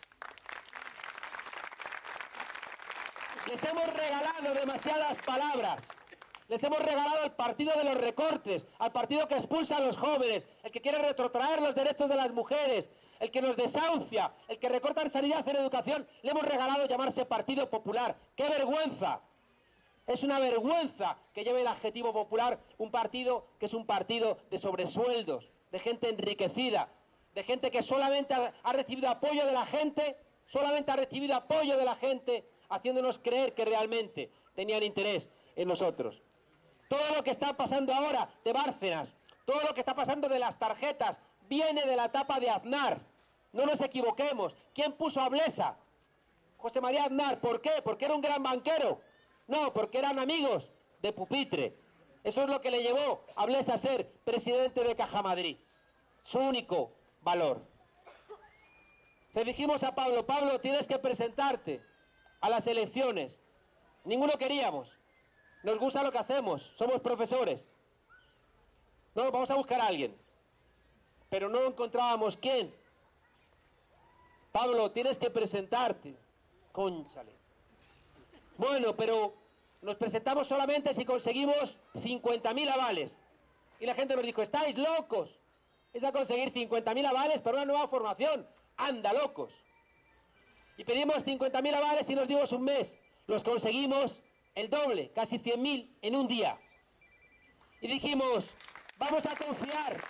Les hemos regalado demasiadas palabras. Les hemos regalado al partido de los recortes, al partido que expulsa a los jóvenes, el que quiere retrotraer los derechos de las mujeres, el que nos desahucia, el que recorta en sanidad y en educación. Le hemos regalado llamarse Partido Popular. ¡Qué vergüenza! Es una vergüenza que lleve el adjetivo popular un partido que es un partido de sobresueldos, de gente enriquecida, de gente que solamente ha recibido apoyo de la gente, solamente ha recibido apoyo de la gente, haciéndonos creer que realmente tenían interés en nosotros. Todo lo que está pasando ahora de Bárcenas, todo lo que está pasando de las tarjetas, viene de la etapa de Aznar. No nos equivoquemos. ¿Quién puso a Blesa? José María Aznar. ¿Por qué? ¿Porque era un gran banquero? No, porque eran amigos de pupitre. Eso es lo que le llevó a Blesa a ser presidente de Caja Madrid. Su único valor. Le dijimos a Pablo, Pablo, tienes que presentarte a las elecciones. Ninguno queríamos. Nos gusta lo que hacemos, somos profesores. No, vamos a buscar a alguien. Pero no encontrábamos quién. Pablo, tienes que presentarte. Cónchale. Bueno, pero nos presentamos solamente si conseguimos 50.000 avales. Y la gente nos dijo, estáis locos. Es a conseguir 50.000 avales para una nueva formación. Anda, locos. Y pedimos 50.000 avales y nos dimos un mes. Los conseguimos el doble, casi 100.000 en un día. Y dijimos, vamos a confiar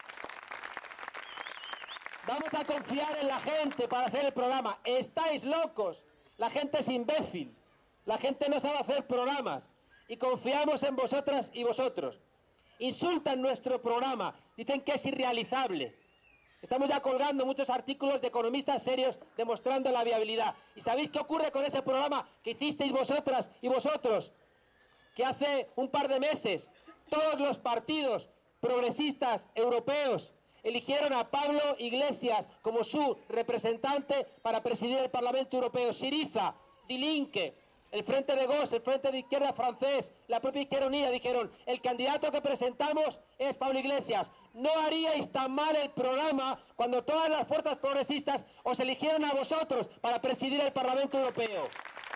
en la gente para hacer el programa. Estáis locos, la gente es imbécil, la gente no sabe hacer programas y confiamos en vosotras y vosotros. insultan nuestro programa, dicen que es irrealizable. Estamos ya colgando muchos artículos de economistas serios demostrando la viabilidad. ¿Y sabéis qué ocurre con ese programa que hicisteis vosotras y vosotros? Que hace un par de meses todos los partidos progresistas europeos eligieron a Pablo Iglesias como su representante para presidir el Parlamento Europeo. Syriza, Die Linke, el Frente de Gauche, el Frente de Izquierda francés, la propia Izquierda Unida dijeron: el candidato que presentamos es Pablo Iglesias. No haríais tan mal el programa cuando todas las fuerzas progresistas os eligieron a vosotros para presidir el Parlamento Europeo.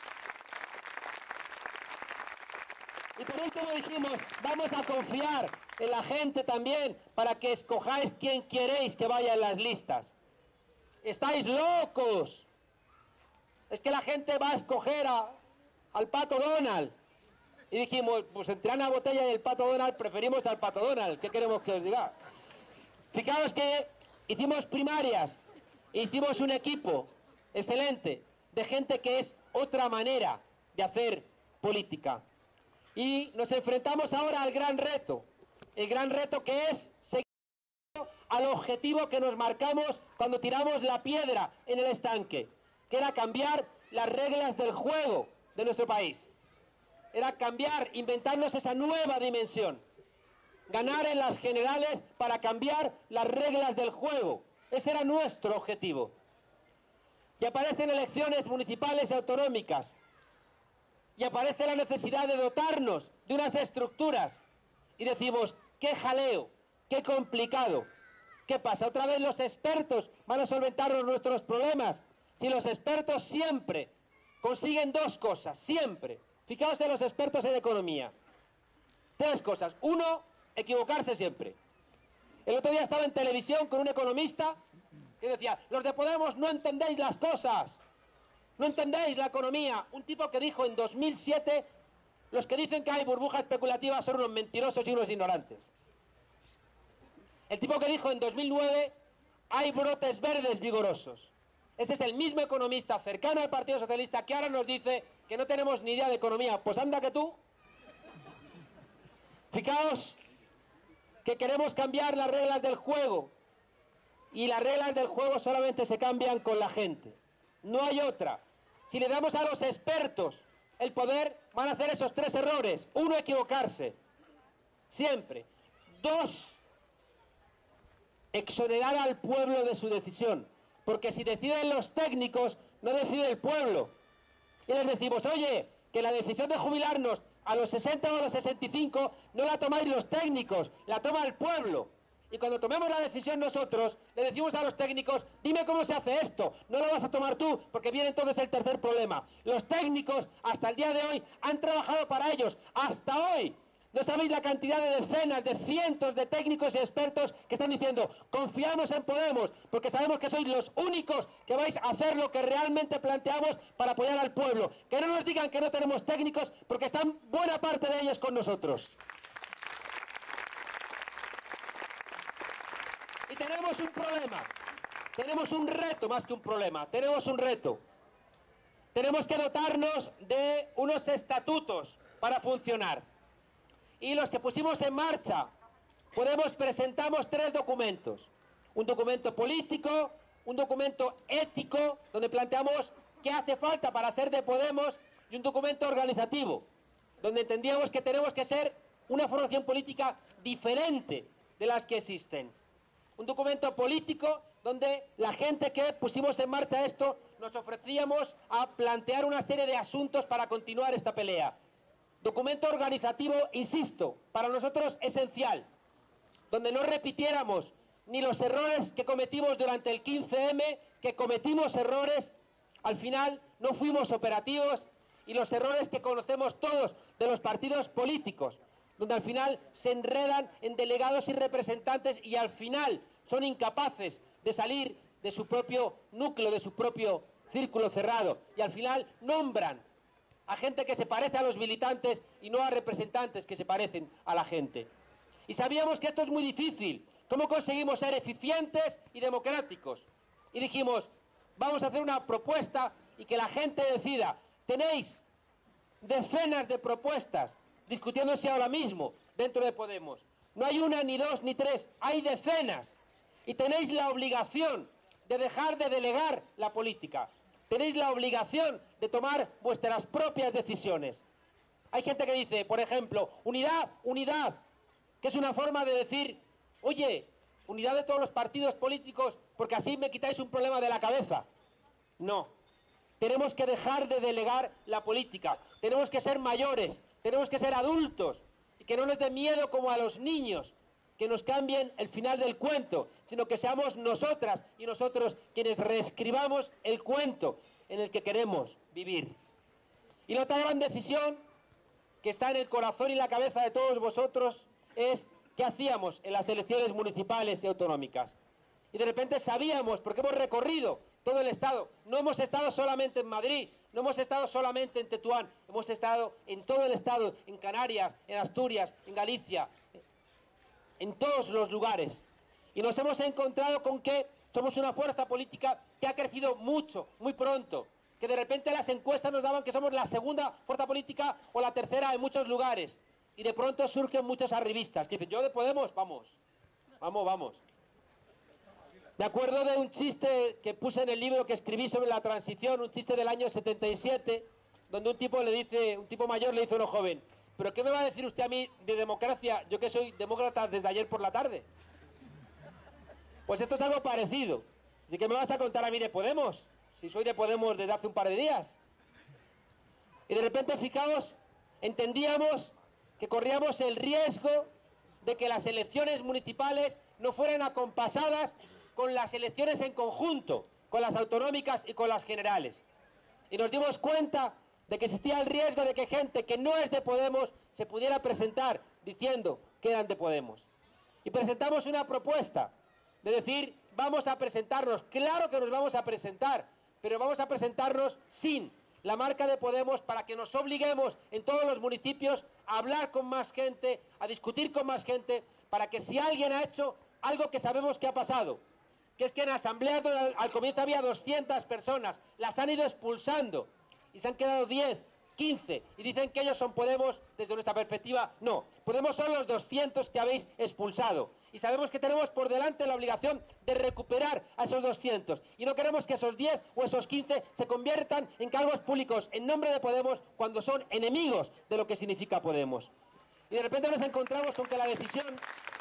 Y por último dijimos, vamos a confiar en la gente también para que escojáis quien queréis que vaya en las listas. ¡Estáis locos! Es que la gente va a escoger al Pato Donald. Y dijimos, pues entre Ana Botella y el Pato Donald preferimos al Pato Donald. ¿Qué queremos que os diga? Fijaos que hicimos primarias, hicimos un equipo excelente de gente que es otra manera de hacer política. Y nos enfrentamos ahora al gran reto. El gran reto que es seguir al objetivo que nos marcamos cuando tiramos la piedra en el estanque, que era cambiar las reglas del juego de nuestro país. Era cambiar, inventarnos esa nueva dimensión. Ganar en las generales para cambiar las reglas del juego. Ese era nuestro objetivo. Y aparecen elecciones municipales y autonómicas. Y aparece la necesidad de dotarnos de unas estructuras. Y decimos, qué jaleo, qué complicado. ¿Qué pasa? ¿Otra vez los expertos van a solventarnos nuestros problemas? Si los expertos siempre consiguen dos cosas, siempre. Fijaos en los expertos en economía. Tres cosas. Uno, equivocarse siempre. El otro día estaba en televisión con un economista que decía, los de Podemos no entendéis las cosas. No entendéis la economía. Un tipo que dijo en 2007, los que dicen que hay burbuja especulativa son unos mentirosos y unos ignorantes. El tipo que dijo en 2009, hay brotes verdes vigorosos. Ese es el mismo economista cercano al Partido Socialista que ahora nos dice que no tenemos ni idea de economía. Pues anda que tú. Fijaos que queremos cambiar las reglas del juego. Y las reglas del juego solamente se cambian con la gente. No hay otra. Si le damos a los expertos el poder, van a hacer esos tres errores. Uno, equivocarse. Siempre. Dos, exonerar al pueblo de su decisión. Porque si deciden los técnicos, no decide el pueblo. Y les decimos, oye, que la decisión de jubilarnos a los 60 o a los 65 no la tomáis los técnicos, la toma el pueblo. Y cuando tomemos la decisión nosotros, le decimos a los técnicos, dime cómo se hace esto, no lo vas a tomar tú, porque viene entonces el tercer problema. Los técnicos, hasta el día de hoy, han trabajado para ellos, hasta hoy. No sabéis la cantidad de decenas, de cientos de técnicos y expertos que están diciendo, confiamos en Podemos, porque sabemos que sois los únicos que vais a hacer lo que realmente planteamos para apoyar al pueblo. Que no nos digan que no tenemos técnicos, porque están buena parte de ellos con nosotros. Y tenemos un problema, tenemos un reto más que un problema, tenemos un reto. Tenemos que dotarnos de unos estatutos para funcionar. Y los que pusimos en marcha, presentamos tres documentos. Un documento político, un documento ético, donde planteamos qué hace falta para ser de Podemos, y un documento organizativo, donde entendíamos que tenemos que ser una formación política diferente de las que existen. Un documento político donde la gente que pusimos en marcha esto nos ofrecíamos a plantear una serie de asuntos para continuar esta pelea. Documento organizativo, insisto, para nosotros esencial, donde no repitiéramos ni los errores que cometimos durante el 15M, que cometimos errores, al final no fuimos operativos, y los errores que conocemos todos de los partidos políticos, donde al final se enredan en delegados y representantes y al final son incapaces de salir de su propio núcleo, de su propio círculo cerrado, y al final nombran a gente que se parece a los militantes y no a representantes que se parecen a la gente. Y sabíamos que esto es muy difícil. ¿Cómo conseguimos ser eficientes y democráticos? Y dijimos, vamos a hacer una propuesta y que la gente decida. Tenéis decenas de propuestas discutiéndose ahora mismo dentro de Podemos. No hay una, ni dos, ni tres, hay decenas. Y tenéis la obligación de dejar de delegar la política. Tenéis la obligación de tomar vuestras propias decisiones. Hay gente que dice, por ejemplo, unidad, unidad, que es una forma de decir, oye, unidad de todos los partidos políticos, porque así me quitáis un problema de la cabeza. No. Tenemos que dejar de delegar la política. Tenemos que ser mayores, tenemos que ser adultos, y que no nos dé miedo como a los niños, que nos cambien el final del cuento, sino que seamos nosotras y nosotros quienes reescribamos el cuento en el que queremos vivir. Y la otra gran decisión que está en el corazón y la cabeza de todos vosotros es qué hacíamos en las elecciones municipales y autonómicas. Y de repente sabíamos, porque hemos recorrido todo el Estado, no hemos estado solamente en Madrid, no hemos estado solamente en Tetuán, hemos estado en todo el Estado, en Canarias, en Asturias, en Galicia, en todos los lugares. Y nos hemos encontrado con que somos una fuerza política que ha crecido mucho, muy pronto, que de repente las encuestas nos daban que somos la segunda fuerza política o la tercera en muchos lugares. Y de pronto surgen muchos arribistas que dicen, yo de Podemos, vamos, vamos, vamos. Me acuerdo de un chiste que puse en el libro que escribí sobre la transición, un chiste del año 77, donde un tipo mayor le dice a uno joven, ¿pero qué me va a decir usted a mí de democracia, yo que soy demócrata desde ayer por la tarde? Pues esto es algo parecido. ¿De qué me vas a contar a mí de Podemos? Si soy de Podemos desde hace un par de días. Y de repente, fijaos, entendíamos que corríamos el riesgo de que las elecciones municipales no fueran acompasadas con las elecciones en conjunto, con las autonómicas y con las generales. Y nos dimos cuenta de que existía el riesgo de que gente que no es de Podemos se pudiera presentar diciendo que eran de Podemos. Y presentamos una propuesta de decir, vamos a presentarnos, claro que nos vamos a presentar, pero vamos a presentarnos sin la marca de Podemos para que nos obliguemos en todos los municipios a hablar con más gente, a discutir con más gente, para que si alguien ha hecho algo que sabemos que ha pasado, que es que en asambleas al comienzo había 200 personas, las han ido expulsando y se han quedado 10, 15 y dicen que ellos son Podemos. Desde nuestra perspectiva, no. Podemos son los 200 que habéis expulsado y sabemos que tenemos por delante la obligación de recuperar a esos 200 y no queremos que esos 10 o esos 15 se conviertan en cargos públicos en nombre de Podemos cuando son enemigos de lo que significa Podemos. Y de repente nos encontramos con que la decisión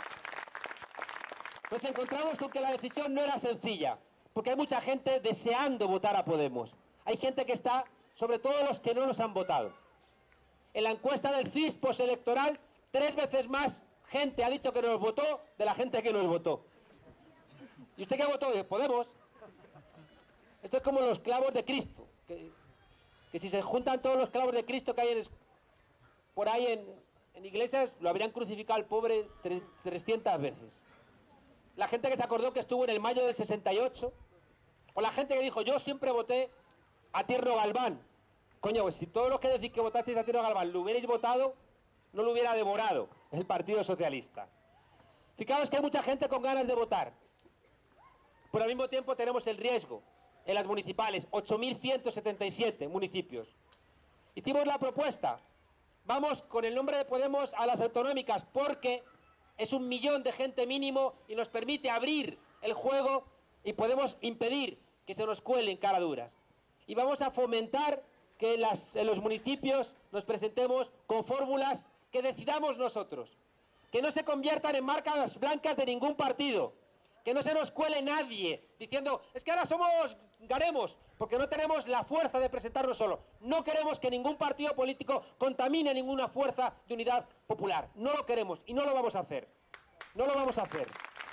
no era sencilla, porque hay mucha gente deseando votar a Podemos. Hay gente que está, sobre todo los que no nos han votado. En la encuesta del CIS postelectoral, 3 veces más gente ha dicho que nos votó de la gente que nos votó. ¿Y usted qué votó? Podemos. Esto es como los clavos de Cristo, que si se juntan todos los clavos de Cristo que hay por ahí en iglesias, lo habrían crucificado al pobre 300 veces. La gente que se acordó que estuvo en el mayo del 68, o la gente que dijo, yo siempre voté a Tierno Galván. Coño, pues si todos los que decís que votasteis a Tierno Galván lo hubierais votado, no lo hubiera devorado el Partido Socialista. Fijaos que hay mucha gente con ganas de votar, pero al mismo tiempo tenemos el riesgo en las municipales, 8.177 municipios. Hicimos la propuesta, vamos con el nombre de Podemos a las autonómicas, porque es 1 millón de gente mínimo y nos permite abrir el juego y podemos impedir que se nos cuelen caraduras. Y vamos a fomentar que en los municipios nos presentemos con fórmulas que decidamos nosotros, que no se conviertan en marcas blancas de ningún partido, que no se nos cuele nadie diciendo, es que ahora ganemos, porque no tenemos la fuerza de presentarnos solo. No queremos que ningún partido político contamine ninguna fuerza de unidad popular. No lo queremos y no lo vamos a hacer. No lo vamos a hacer.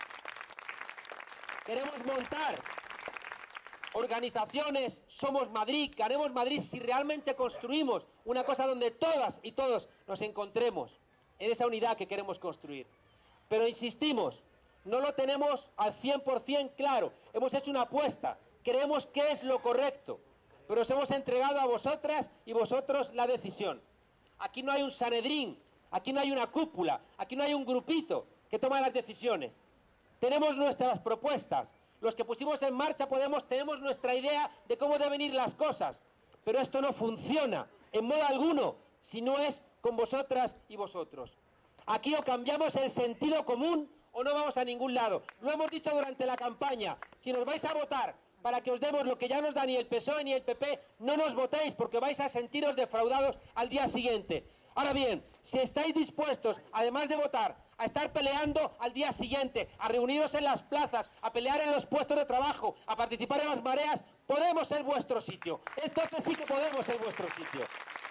Queremos montar organizaciones, Somos Madrid, que haremos Madrid si realmente construimos una cosa donde todas y todos nos encontremos en esa unidad que queremos construir. Pero insistimos, no lo tenemos al 100% claro. Hemos hecho una apuesta, creemos que es lo correcto, pero os hemos entregado a vosotras y vosotros la decisión. Aquí no hay un Sanedrín, aquí no hay una cúpula, aquí no hay un grupito que toma las decisiones. Tenemos nuestras propuestas. Los que pusimos en marcha Podemos tenemos nuestra idea de cómo deben ir las cosas, pero esto no funciona en modo alguno si no es con vosotras y vosotros. Aquí o cambiamos el sentido común o no vamos a ningún lado. Lo hemos dicho durante la campaña. Si nos vais a votar para que os demos lo que ya nos da ni el PSOE ni el PP, no nos votéis porque vais a sentiros defraudados al día siguiente. Ahora bien, si estáis dispuestos, además de votar, a estar peleando al día siguiente, a reuniros en las plazas, a pelear en los puestos de trabajo, a participar en las mareas, podemos ser vuestro sitio. Entonces sí que podemos ser vuestro sitio.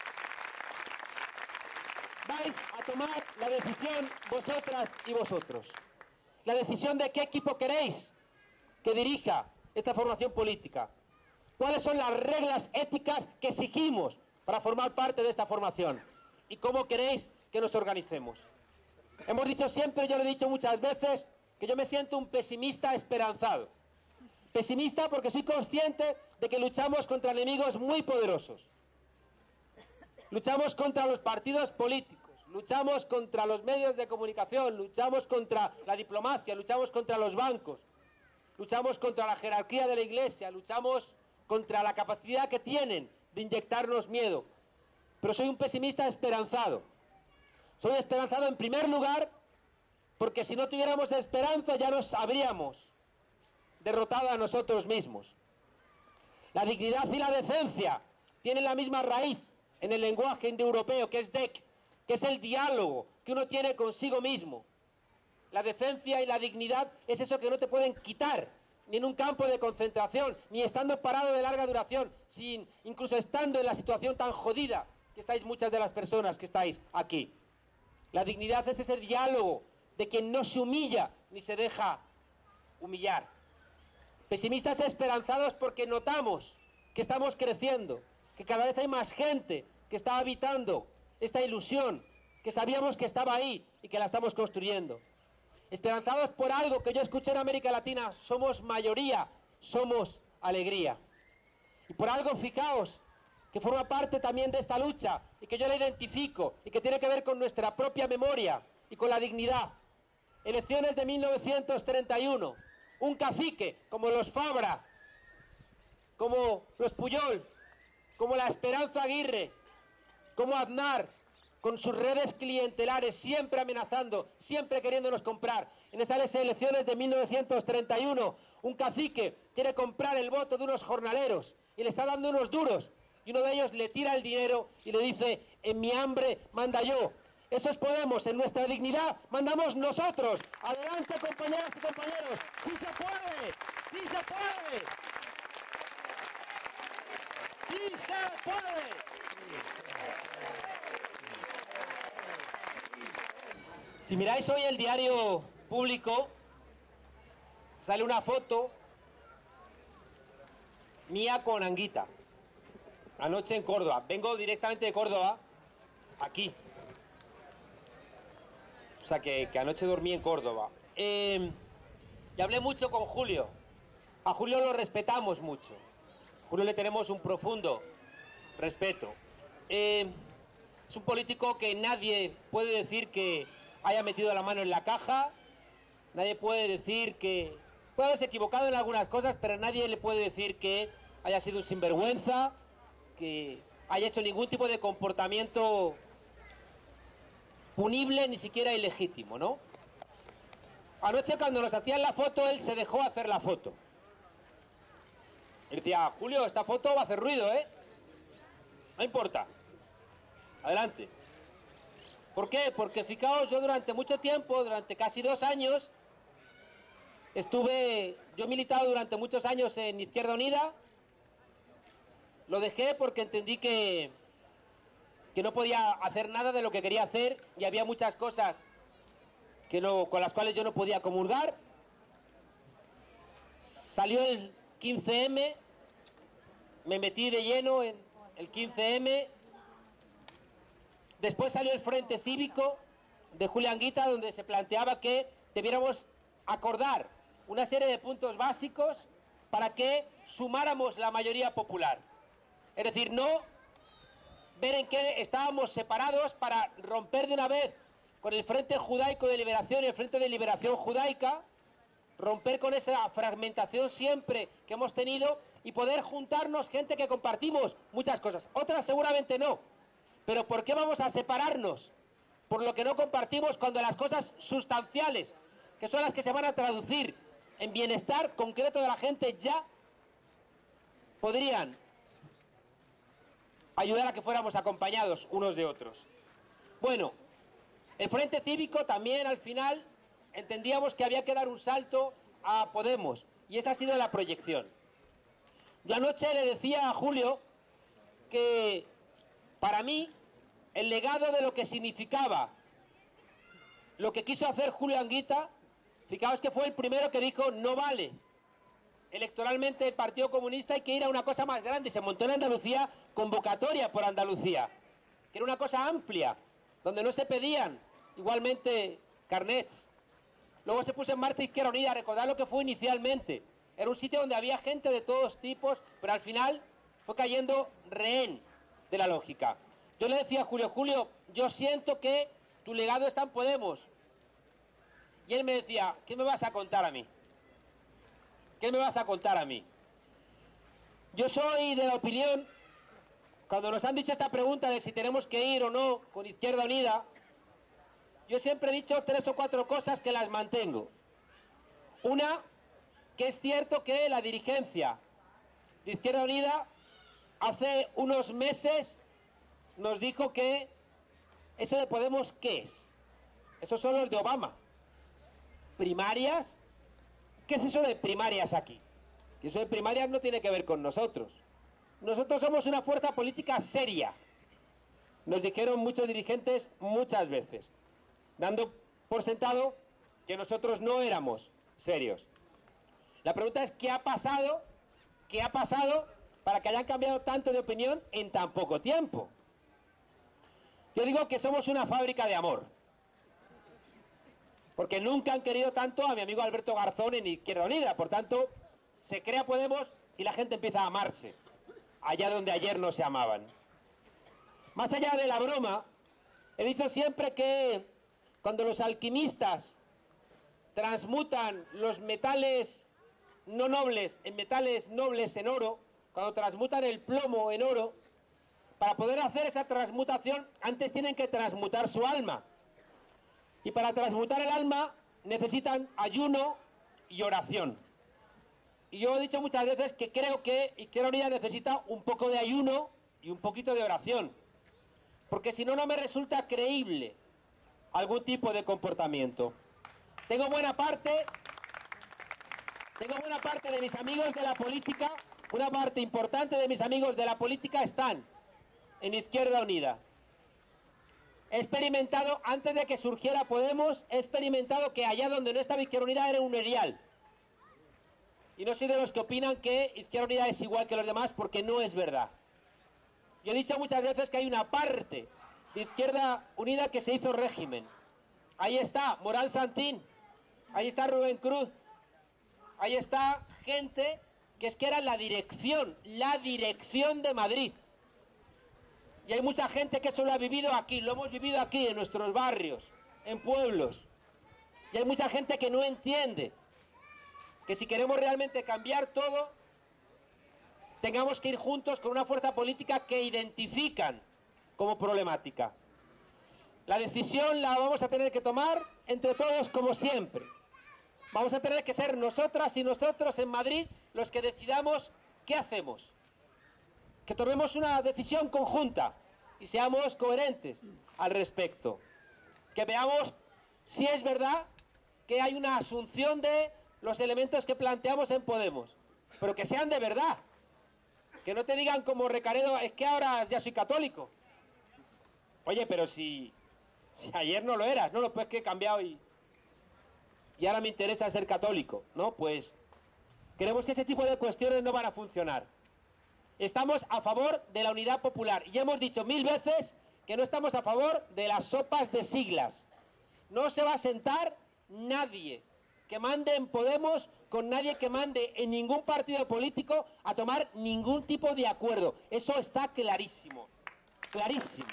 Vais a tomar la decisión vosotras y vosotros. La decisión de qué equipo queréis que dirija esta formación política. ¿Cuáles son las reglas éticas que exigimos para formar parte de esta formación? ¿Y cómo queréis que nos organicemos? Hemos dicho siempre, yo lo he dicho muchas veces, que yo me siento un pesimista esperanzado. Pesimista porque soy consciente de que luchamos contra enemigos muy poderosos. Luchamos contra los partidos políticos, luchamos contra los medios de comunicación, luchamos contra la diplomacia, luchamos contra los bancos, luchamos contra la jerarquía de la Iglesia, luchamos contra la capacidad que tienen de inyectarnos miedo. Pero soy un pesimista esperanzado. Soy esperanzado en primer lugar porque si no tuviéramos esperanza ya nos habríamos derrotado a nosotros mismos. La dignidad y la decencia tienen la misma raíz en el lenguaje indoeuropeo, que es DEC, que es el diálogo que uno tiene consigo mismo. La decencia y la dignidad es eso que no te pueden quitar, ni en un campo de concentración, ni estando parado de larga duración, incluso estando en la situación tan jodida que estáis muchas de las personas que estáis aquí. La dignidad es ese diálogo de quien no se humilla ni se deja humillar. Pesimistas esperanzados porque notamos que estamos creciendo, que cada vez hay más gente que está habitando esta ilusión, que sabíamos que estaba ahí y que la estamos construyendo. Esperanzados por algo que yo escuché en América Latina: somos mayoría, somos alegría. Y por algo, fijaos, que forma parte también de esta lucha y que yo la identifico y que tiene que ver con nuestra propia memoria y con la dignidad. Elecciones de 1931, un cacique como los Fabra, como los Puyol, como la Esperanza Aguirre, como Aznar, con sus redes clientelares siempre amenazando, siempre queriéndonos comprar. En estas elecciones de 1931, un cacique quiere comprar el voto de unos jornaleros y le está dando unos duros. Y uno de ellos le tira el dinero y le dice: en mi hambre manda yo. Eso es Podemos, en nuestra dignidad mandamos nosotros. Adelante, compañeras y compañeros. ¡Sí se puede! ¡Sí se puede! ¡Sí se puede! Si miráis hoy el diario Público, sale una foto mía con Anguita. Anoche en Córdoba. Vengo directamente de Córdoba, aquí. O sea que anoche dormí en Córdoba. Y hablé mucho con Julio. A Julio lo respetamos mucho. A Julio le tenemos un profundo respeto. Es un político que nadie puede decir que haya metido la mano en la caja. Nadie puede decir que... puede haberse equivocado en algunas cosas, pero nadie le puede decir que haya sido un sinvergüenza, que haya hecho ningún tipo de comportamiento punible, ni siquiera ilegítimo, ¿no? Anoche cuando nos hacían la foto, él se dejó hacer la foto. Él decía: Julio, esta foto va a hacer ruido, ¿eh? No importa. Adelante. ¿Por qué? Porque fijaos, yo durante mucho tiempo, durante casi 2 años, yo he militado durante muchos años en Izquierda Unida. Lo dejé porque entendí que no podía hacer nada de lo que quería hacer y había muchas cosas con las cuales yo no podía comulgar. Salió el 15M, me metí de lleno en el 15M. Después salió el Frente Cívico de Julia Anguita, donde se planteaba que debiéramos acordar una serie de puntos básicos para que sumáramos la mayoría popular. Es decir, no ver en qué estábamos separados para romper de una vez con el Frente Judaico de Liberación y el Frente de Liberación Judaica, romper con esa fragmentación siempre que hemos tenido y poder juntarnos gente que compartimos muchas cosas. Otras seguramente no. Pero ¿por qué vamos a separarnos por lo que no compartimos cuando las cosas sustanciales, que son las que se van a traducir en bienestar concreto de la gente, ya podrían ayudar a que fuéramos acompañados unos de otros. Bueno, el Frente Cívico también al final entendíamos que había que dar un salto a Podemos, y esa ha sido la proyección. Yo anoche le decía a Julio que para mí el legado de lo que significaba lo que quiso hacer Julio Anguita, fijaos que fue el primero que dijo no vale electoralmente el Partido Comunista, hay que ir a una cosa más grande, y se montó en Andalucía convocatoria por Andalucía, que era una cosa amplia, donde no se pedían igualmente carnets. Luego se puso en marcha Izquierda Unida, recordad lo que fue inicialmente. Era un sitio donde había gente de todos tipos, pero al final fue cayendo rehén de la lógica. Yo le decía a Julio, Julio, yo siento que tu legado está en Podemos. Y él me decía, ¿qué me vas a contar a mí? ¿Qué me vas a contar a mí? Yo soy de la opinión, cuando nos han dicho esta pregunta de si tenemos que ir o no con Izquierda Unida, yo siempre he dicho 3 o 4 cosas que las mantengo. Una, que es cierto que la dirigencia de Izquierda Unida hace unos meses nos dijo que eso de Podemos, ¿qué es? Esos son los de Obama. ¿Primarias? ¿Qué es eso de primarias aquí? Que eso de primarias no tiene que ver con nosotros. Nosotros somos una fuerza política seria. Nos dijeron muchos dirigentes muchas veces, dando por sentado que nosotros no éramos serios. La pregunta es, ¿qué ha pasado? ¿Qué ha pasado para que hayan cambiado tanto de opinión en tan poco tiempo? Yo digo que somos una fábrica de amor, porque nunca han querido tanto a mi amigo Alberto Garzón en Izquierda Unida. Por tanto, se crea Podemos y la gente empieza a amarse, allá donde ayer no se amaban. Más allá de la broma, he dicho siempre que cuando los alquimistas transmutan los metales no nobles en metales nobles en oro, cuando transmutan el plomo en oro, para poder hacer esa transmutación, antes tienen que transmutar su alma. Y para transmutar el alma necesitan ayuno y oración. Y yo he dicho muchas veces que creo que Izquierda Unida necesita un poco de ayuno y un poquito de oración. Porque si no, no me resulta creíble algún tipo de comportamiento. Tengo buena parte de mis amigos de la política, una parte importante de mis amigos de la política están en Izquierda Unida. He experimentado, antes de que surgiera Podemos, he experimentado que allá donde no estaba Izquierda Unida era un erial. Y no soy de los que opinan que Izquierda Unida es igual que los demás, porque no es verdad. Yo he dicho muchas veces que hay una parte de Izquierda Unida que se hizo régimen. Ahí está Moral Santín, ahí está Rubén Cruz, ahí está gente que es que era la dirección de Madrid. Y hay mucha gente que eso lo ha vivido aquí, lo hemos vivido aquí, en nuestros barrios, en pueblos. Y hay mucha gente que no entiende que si queremos realmente cambiar todo, tengamos que ir juntos con una fuerza política que identifican como problemática. La decisión la vamos a tener que tomar entre todos como siempre. Vamos a tener que ser nosotras y nosotros en Madrid los que decidamos qué hacemos. Que tomemos una decisión conjunta y seamos coherentes al respecto. Que veamos si es verdad que hay una asunción de los elementos que planteamos en Podemos, pero que sean de verdad. Que no te digan como Recaredo, es que ahora ya soy católico. Oye, pero si ayer no lo eras, no, pues que he cambiado y ahora me interesa ser católico, ¿no? Pues creemos que ese tipo de cuestiones no van a funcionar. Estamos a favor de la unidad popular y hemos dicho 1000 veces que no estamos a favor de las sopas de siglas. No se va a sentar nadie que mande en Podemos con nadie que mande en ningún partido político a tomar ningún tipo de acuerdo. Eso está clarísimo, clarísimo.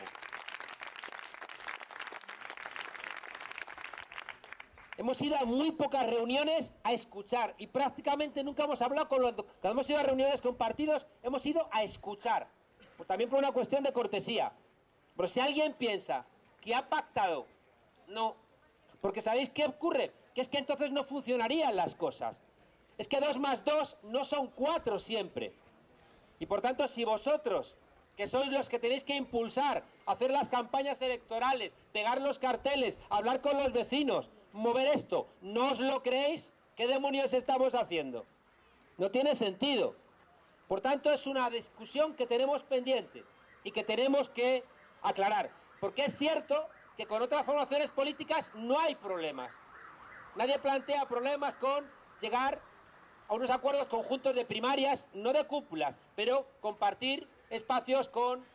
Hemos ido a muy pocas reuniones a escuchar y prácticamente nunca hemos hablado con los... Cuando hemos ido a reuniones con partidos, hemos ido a escuchar. Pues también por una cuestión de cortesía. Pero si alguien piensa que ha pactado. No, porque ¿sabéis qué ocurre? Que es que entonces no funcionarían las cosas. Es que 2 más 2 no son 4 siempre. Y por tanto, si vosotros, que sois los que tenéis que impulsar, hacer las campañas electorales, pegar los carteles, hablar con los vecinos, mover esto, ¿no os lo creéis? ¿Qué demonios estamos haciendo? No tiene sentido. Por tanto, es una discusión que tenemos pendiente y que tenemos que aclarar. Porque es cierto que con otras formaciones políticas no hay problemas. Nadie plantea problemas con llegar a unos acuerdos conjuntos de primarias, no de cúpulas, pero compartir espacios con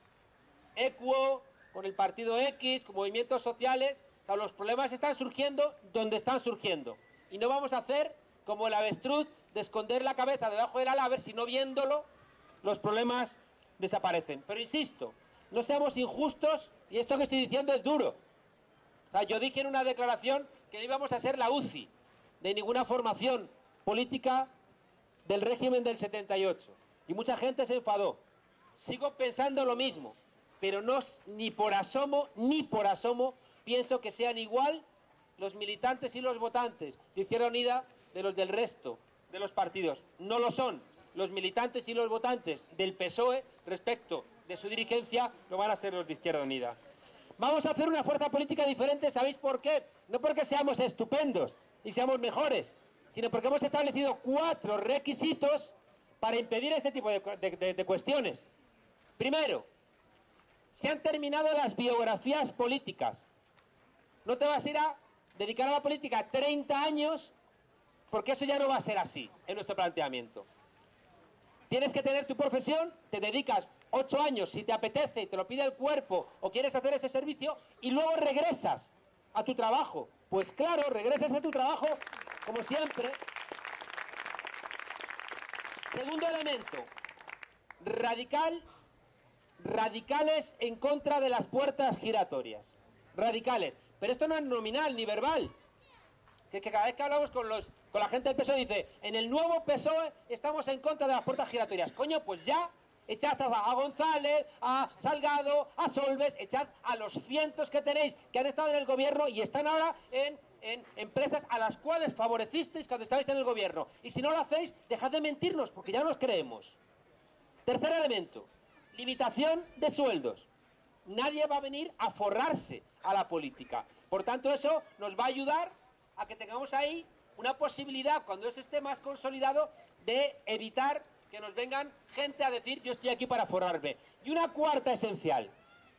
ECUO, con el partido X, con movimientos sociales. O sea, los problemas están surgiendo donde están surgiendo. Y no vamos a hacer como el avestruz de esconder la cabeza debajo del ala, a ver si no viéndolo los problemas desaparecen. Pero insisto, no seamos injustos, y esto que estoy diciendo es duro. O sea, yo dije en una declaración que no íbamos a ser la UCI de ninguna formación política del régimen del 78. Y mucha gente se enfadó. Sigo pensando lo mismo, pero no, ni por asomo pienso que sean igual los militantes y los votantes de Izquierda Unida de los del resto de los partidos. No lo son. Los militantes y los votantes del PSOE respecto de su dirigencia lo van a ser los de Izquierda Unida. Vamos a hacer una fuerza política diferente, ¿sabéis por qué? No porque seamos estupendos y seamos mejores, sino porque hemos establecido 4 requisitos para impedir este tipo de cuestiones. Primero, se han terminado las biografías políticas. No te vas a ir a dedicar a la política 30 años, porque eso ya no va a ser así en nuestro planteamiento. Tienes que tener tu profesión, te dedicas 8 años si te apetece y te lo pide el cuerpo o quieres hacer ese servicio y luego regresas a tu trabajo. Pues claro, regresas a tu trabajo como siempre. Segundo elemento, radicales en contra de las puertas giratorias. Radicales. Pero esto no es nominal ni verbal. Que cada vez que hablamos con la gente del PSOE dice, en el nuevo PSOE estamos en contra de las puertas giratorias. Coño, pues ya, echad a González, a Salgado, a Solbes, echad a los cientos que tenéis que han estado en el gobierno y están ahora en empresas a las cuales favorecisteis cuando estabais en el gobierno. Y si no lo hacéis, dejad de mentirnos, porque ya nos creemos. Tercer elemento, limitación de sueldos. Nadie va a venir a forrarse a la política. Por tanto, eso nos va a ayudar a que tengamos ahí una posibilidad, cuando eso esté más consolidado, de evitar que nos vengan gente a decir yo estoy aquí para forrarme. Y una cuarta esencial,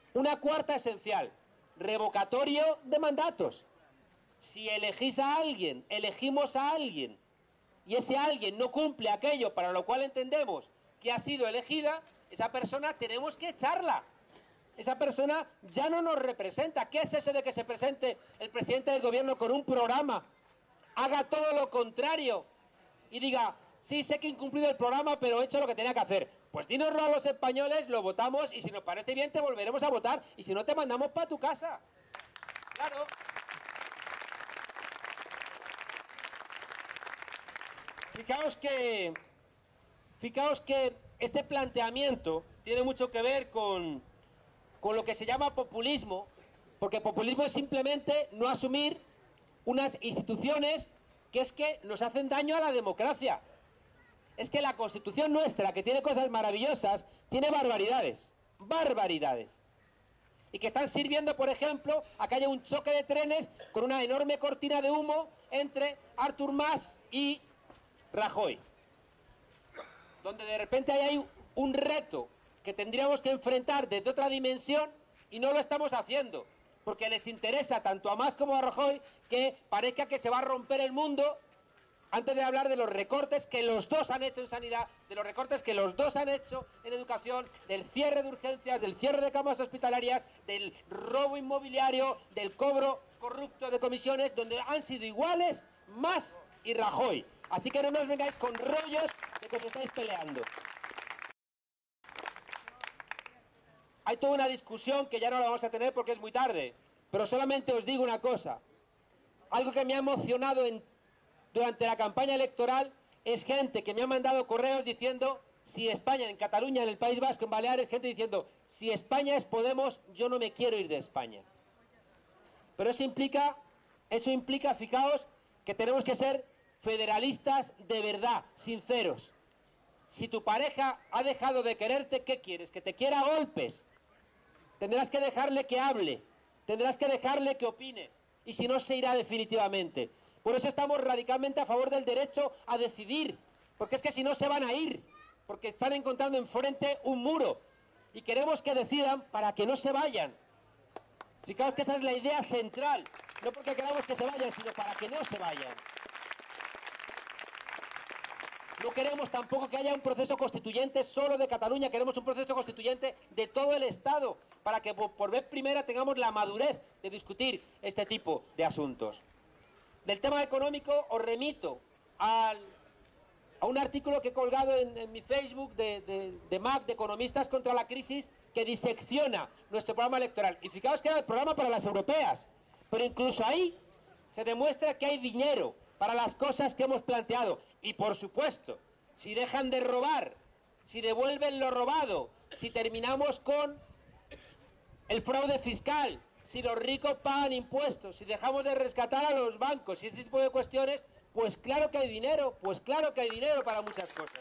revocatorio de mandatos. Si elegís a alguien, elegimos a alguien, y ese alguien no cumple aquello para lo cual entendemos que ha sido elegida, esa persona tenemos que echarla. Esa persona ya no nos representa. ¿Qué es eso de que se presente el presidente del gobierno con un programa, haga todo lo contrario y diga, sí, sé que he incumplido el programa, pero he hecho lo que tenía que hacer? Pues dínoslo a los españoles, lo votamos y si nos parece bien te volveremos a votar y si no te mandamos para tu casa. Claro. Fijaos que este planteamiento tiene mucho que ver con lo que se llama populismo, porque populismo es simplemente no asumir unas instituciones que es que nos hacen daño a la democracia. Es que la Constitución nuestra, que tiene cosas maravillosas, tiene barbaridades. Y que están sirviendo, por ejemplo, a que haya un choque de trenes con una enorme cortina de humo entre Artur Mas y Rajoy. Donde de repente hay un reto que tendríamos que enfrentar desde otra dimensión y no lo estamos haciendo, porque les interesa tanto a Mas como a Rajoy que parezca que se va a romper el mundo antes de hablar de los recortes que los dos han hecho en sanidad, de los recortes que los dos han hecho en educación, del cierre de urgencias, del cierre de camas hospitalarias, del robo inmobiliario, del cobro corrupto de comisiones, donde han sido iguales Mas y Rajoy. Así que no nos vengáis con rollos de que os estáis peleando. Hay toda una discusión que ya no la vamos a tener porque es muy tarde, pero solamente os digo una cosa. Algo que me ha emocionado durante la campaña electoral es gente que me ha mandado correos diciendo si España, en Cataluña, en el País Vasco, en Baleares, gente diciendo si España es Podemos, yo no me quiero ir de España. Pero eso implica, fijaos, que tenemos que ser federalistas de verdad, sinceros. Si tu pareja ha dejado de quererte, ¿qué quieres? ¿Que te quiera a golpes? Tendrás que dejarle que hable, tendrás que dejarle que opine, y si no, se irá definitivamente. Por eso estamos radicalmente a favor del derecho a decidir, porque es que si no se van a ir, porque están encontrando enfrente un muro, y queremos que decidan para que no se vayan. Fijaos que esa es la idea central, no porque queramos que se vayan, sino para que no se vayan. No queremos tampoco que haya un proceso constituyente solo de Cataluña, queremos un proceso constituyente de todo el Estado, para que por vez primera tengamos la madurez de discutir este tipo de asuntos. Del tema económico os remito a un artículo que he colgado en mi Facebook de MAC, de Economistas contra la Crisis, que disecciona nuestro programa electoral. Y fijaos que era el programa para las europeas, pero incluso ahí se demuestra que hay dinero para las cosas que hemos planteado. Y por supuesto, si dejan de robar, si devuelven lo robado, si terminamos con el fraude fiscal, si los ricos pagan impuestos, si dejamos de rescatar a los bancos y este tipo de cuestiones, pues claro que hay dinero, para muchas cosas.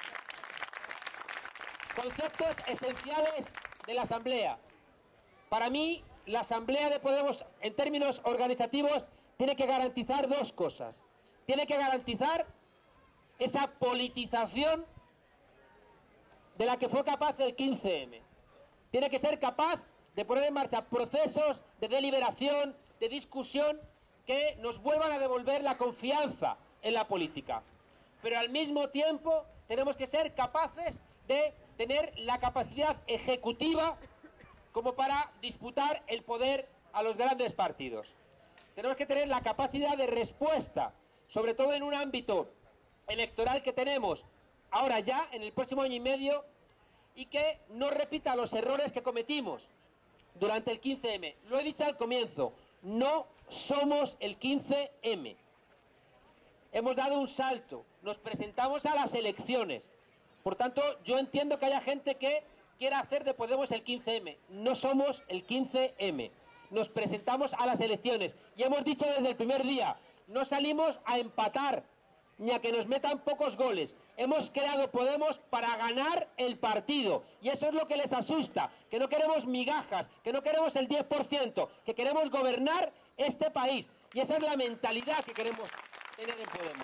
Conceptos esenciales de la Asamblea. Para mí, la Asamblea de Podemos, en términos organizativos, tiene que garantizar dos cosas. Tiene que garantizar esa politización de la que fue capaz el 15M. Tiene que ser capaz de poner en marcha procesos de deliberación, de discusión, que nos vuelvan a devolver la confianza en la política. Pero al mismo tiempo tenemos que ser capaces de tener la capacidad ejecutiva como para disputar el poder a los grandes partidos. Tenemos que tener la capacidad de respuesta, sobre todo en un ámbito electoral que tenemos ahora ya, en el próximo año y medio, y que no repita los errores que cometimos durante el 15M. Lo he dicho al comienzo, no somos el 15M. Hemos dado un salto, nos presentamos a las elecciones. Por tanto, yo entiendo que haya gente que quiera hacer de Podemos el 15M. No somos el 15M. Nos presentamos a las elecciones y hemos dicho desde el primer día, no salimos a empatar ni a que nos metan pocos goles. Hemos creado Podemos para ganar el partido y eso es lo que les asusta, que no queremos migajas, que no queremos el 10%, que queremos gobernar este país y esa es la mentalidad que queremos tener en Podemos.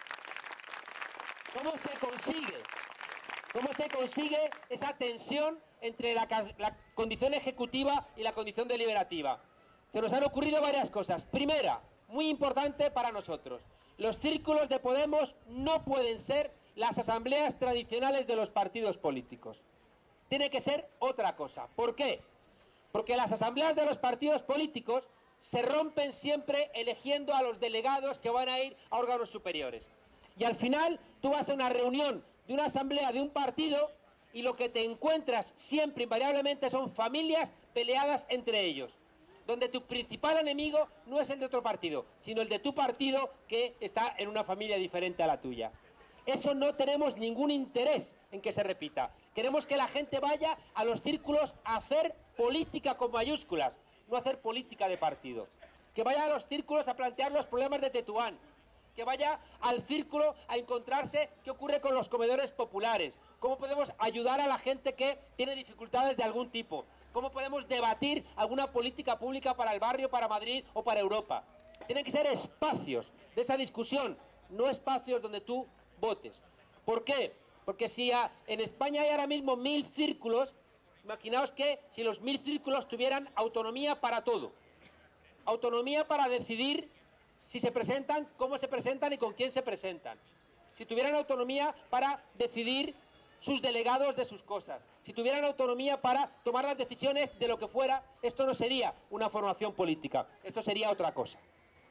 ¿Cómo se consigue? ¿Cómo se consigue esa tensión entre la condición ejecutiva y la condición deliberativa? Se nos han ocurrido varias cosas. Primera, muy importante para nosotros, los círculos de Podemos no pueden ser las asambleas tradicionales de los partidos políticos. Tiene que ser otra cosa. ¿Por qué? Porque las asambleas de los partidos políticos se rompen siempre eligiendo a los delegados que van a ir a órganos superiores. Y al final tú vas a una reunión de una asamblea de un partido y lo que te encuentras siempre, invariablemente, son familias peleadas entre ellos, donde tu principal enemigo no es el de otro partido, sino el de tu partido que está en una familia diferente a la tuya. Eso no tenemos ningún interés en que se repita. Queremos que la gente vaya a los círculos a hacer política con mayúsculas, no a hacer política de partido. Que vaya a los círculos a plantear los problemas de Tetuán, que vaya al círculo a encontrarse qué ocurre con los comedores populares, cómo podemos ayudar a la gente que tiene dificultades de algún tipo, cómo podemos debatir alguna política pública para el barrio, para Madrid o para Europa. Tienen que ser espacios de esa discusión, no espacios donde tú votes. ¿Por qué? Porque si en España hay ahora mismo 1000 círculos, imaginaos que si los 1000 círculos tuvieran autonomía para todo, autonomía para decidir si se presentan, cómo se presentan y con quién se presentan. Si tuvieran autonomía para decidir sus delegados de sus cosas. Si tuvieran autonomía para tomar las decisiones de lo que fuera, esto no sería una formación política. Esto sería otra cosa.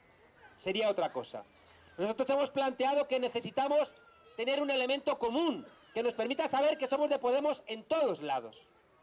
Sería otra cosa. Nosotros hemos planteado que necesitamos tener un elemento común que nos permita saber que somos de Podemos en todos lados.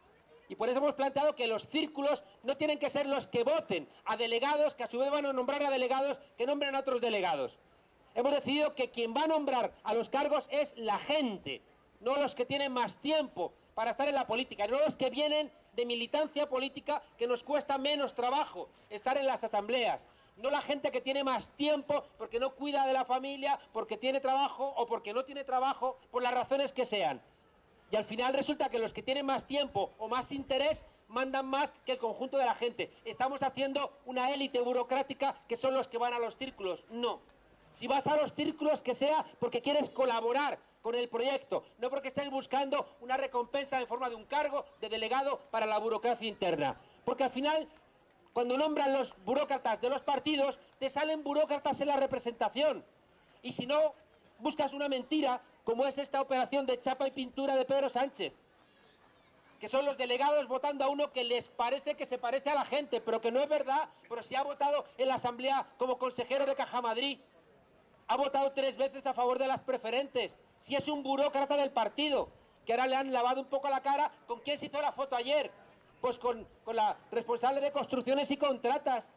Y por eso hemos planteado que los círculos no tienen que ser los que voten a delegados, que a su vez van a nombrar a delegados, que nombren a otros delegados. Hemos decidido que quien va a nombrar a los cargos es la gente, no los que tienen más tiempo para estar en la política, no los que vienen de militancia política que nos cuesta menos trabajo estar en las asambleas. No la gente que tiene más tiempo porque no cuida de la familia, porque tiene trabajo o porque no tiene trabajo, por las razones que sean. Y al final resulta que los que tienen más tiempo o más interés mandan más que el conjunto de la gente. Estamos haciendo una élite burocrática que son los que van a los círculos. No. Si vas a los círculos, que sea porque quieres colaborar con el proyecto, no porque estés buscando una recompensa en forma de un cargo de delegado para la burocracia interna. Porque al final, cuando nombran los burócratas de los partidos, te salen burócratas en la representación. Y si no, buscas una mentira, como es esta operación de chapa y pintura de Pedro Sánchez, que son los delegados votando a uno que les parece que se parece a la gente, pero que no es verdad, pero si ha votado en la Asamblea como consejero de Caja Madrid, ha votado 3 veces a favor de las preferentes, si es un burócrata del partido, que ahora le han lavado un poco la cara. ¿Con quién se hizo la foto ayer? Pues con la responsable de construcciones y contratas,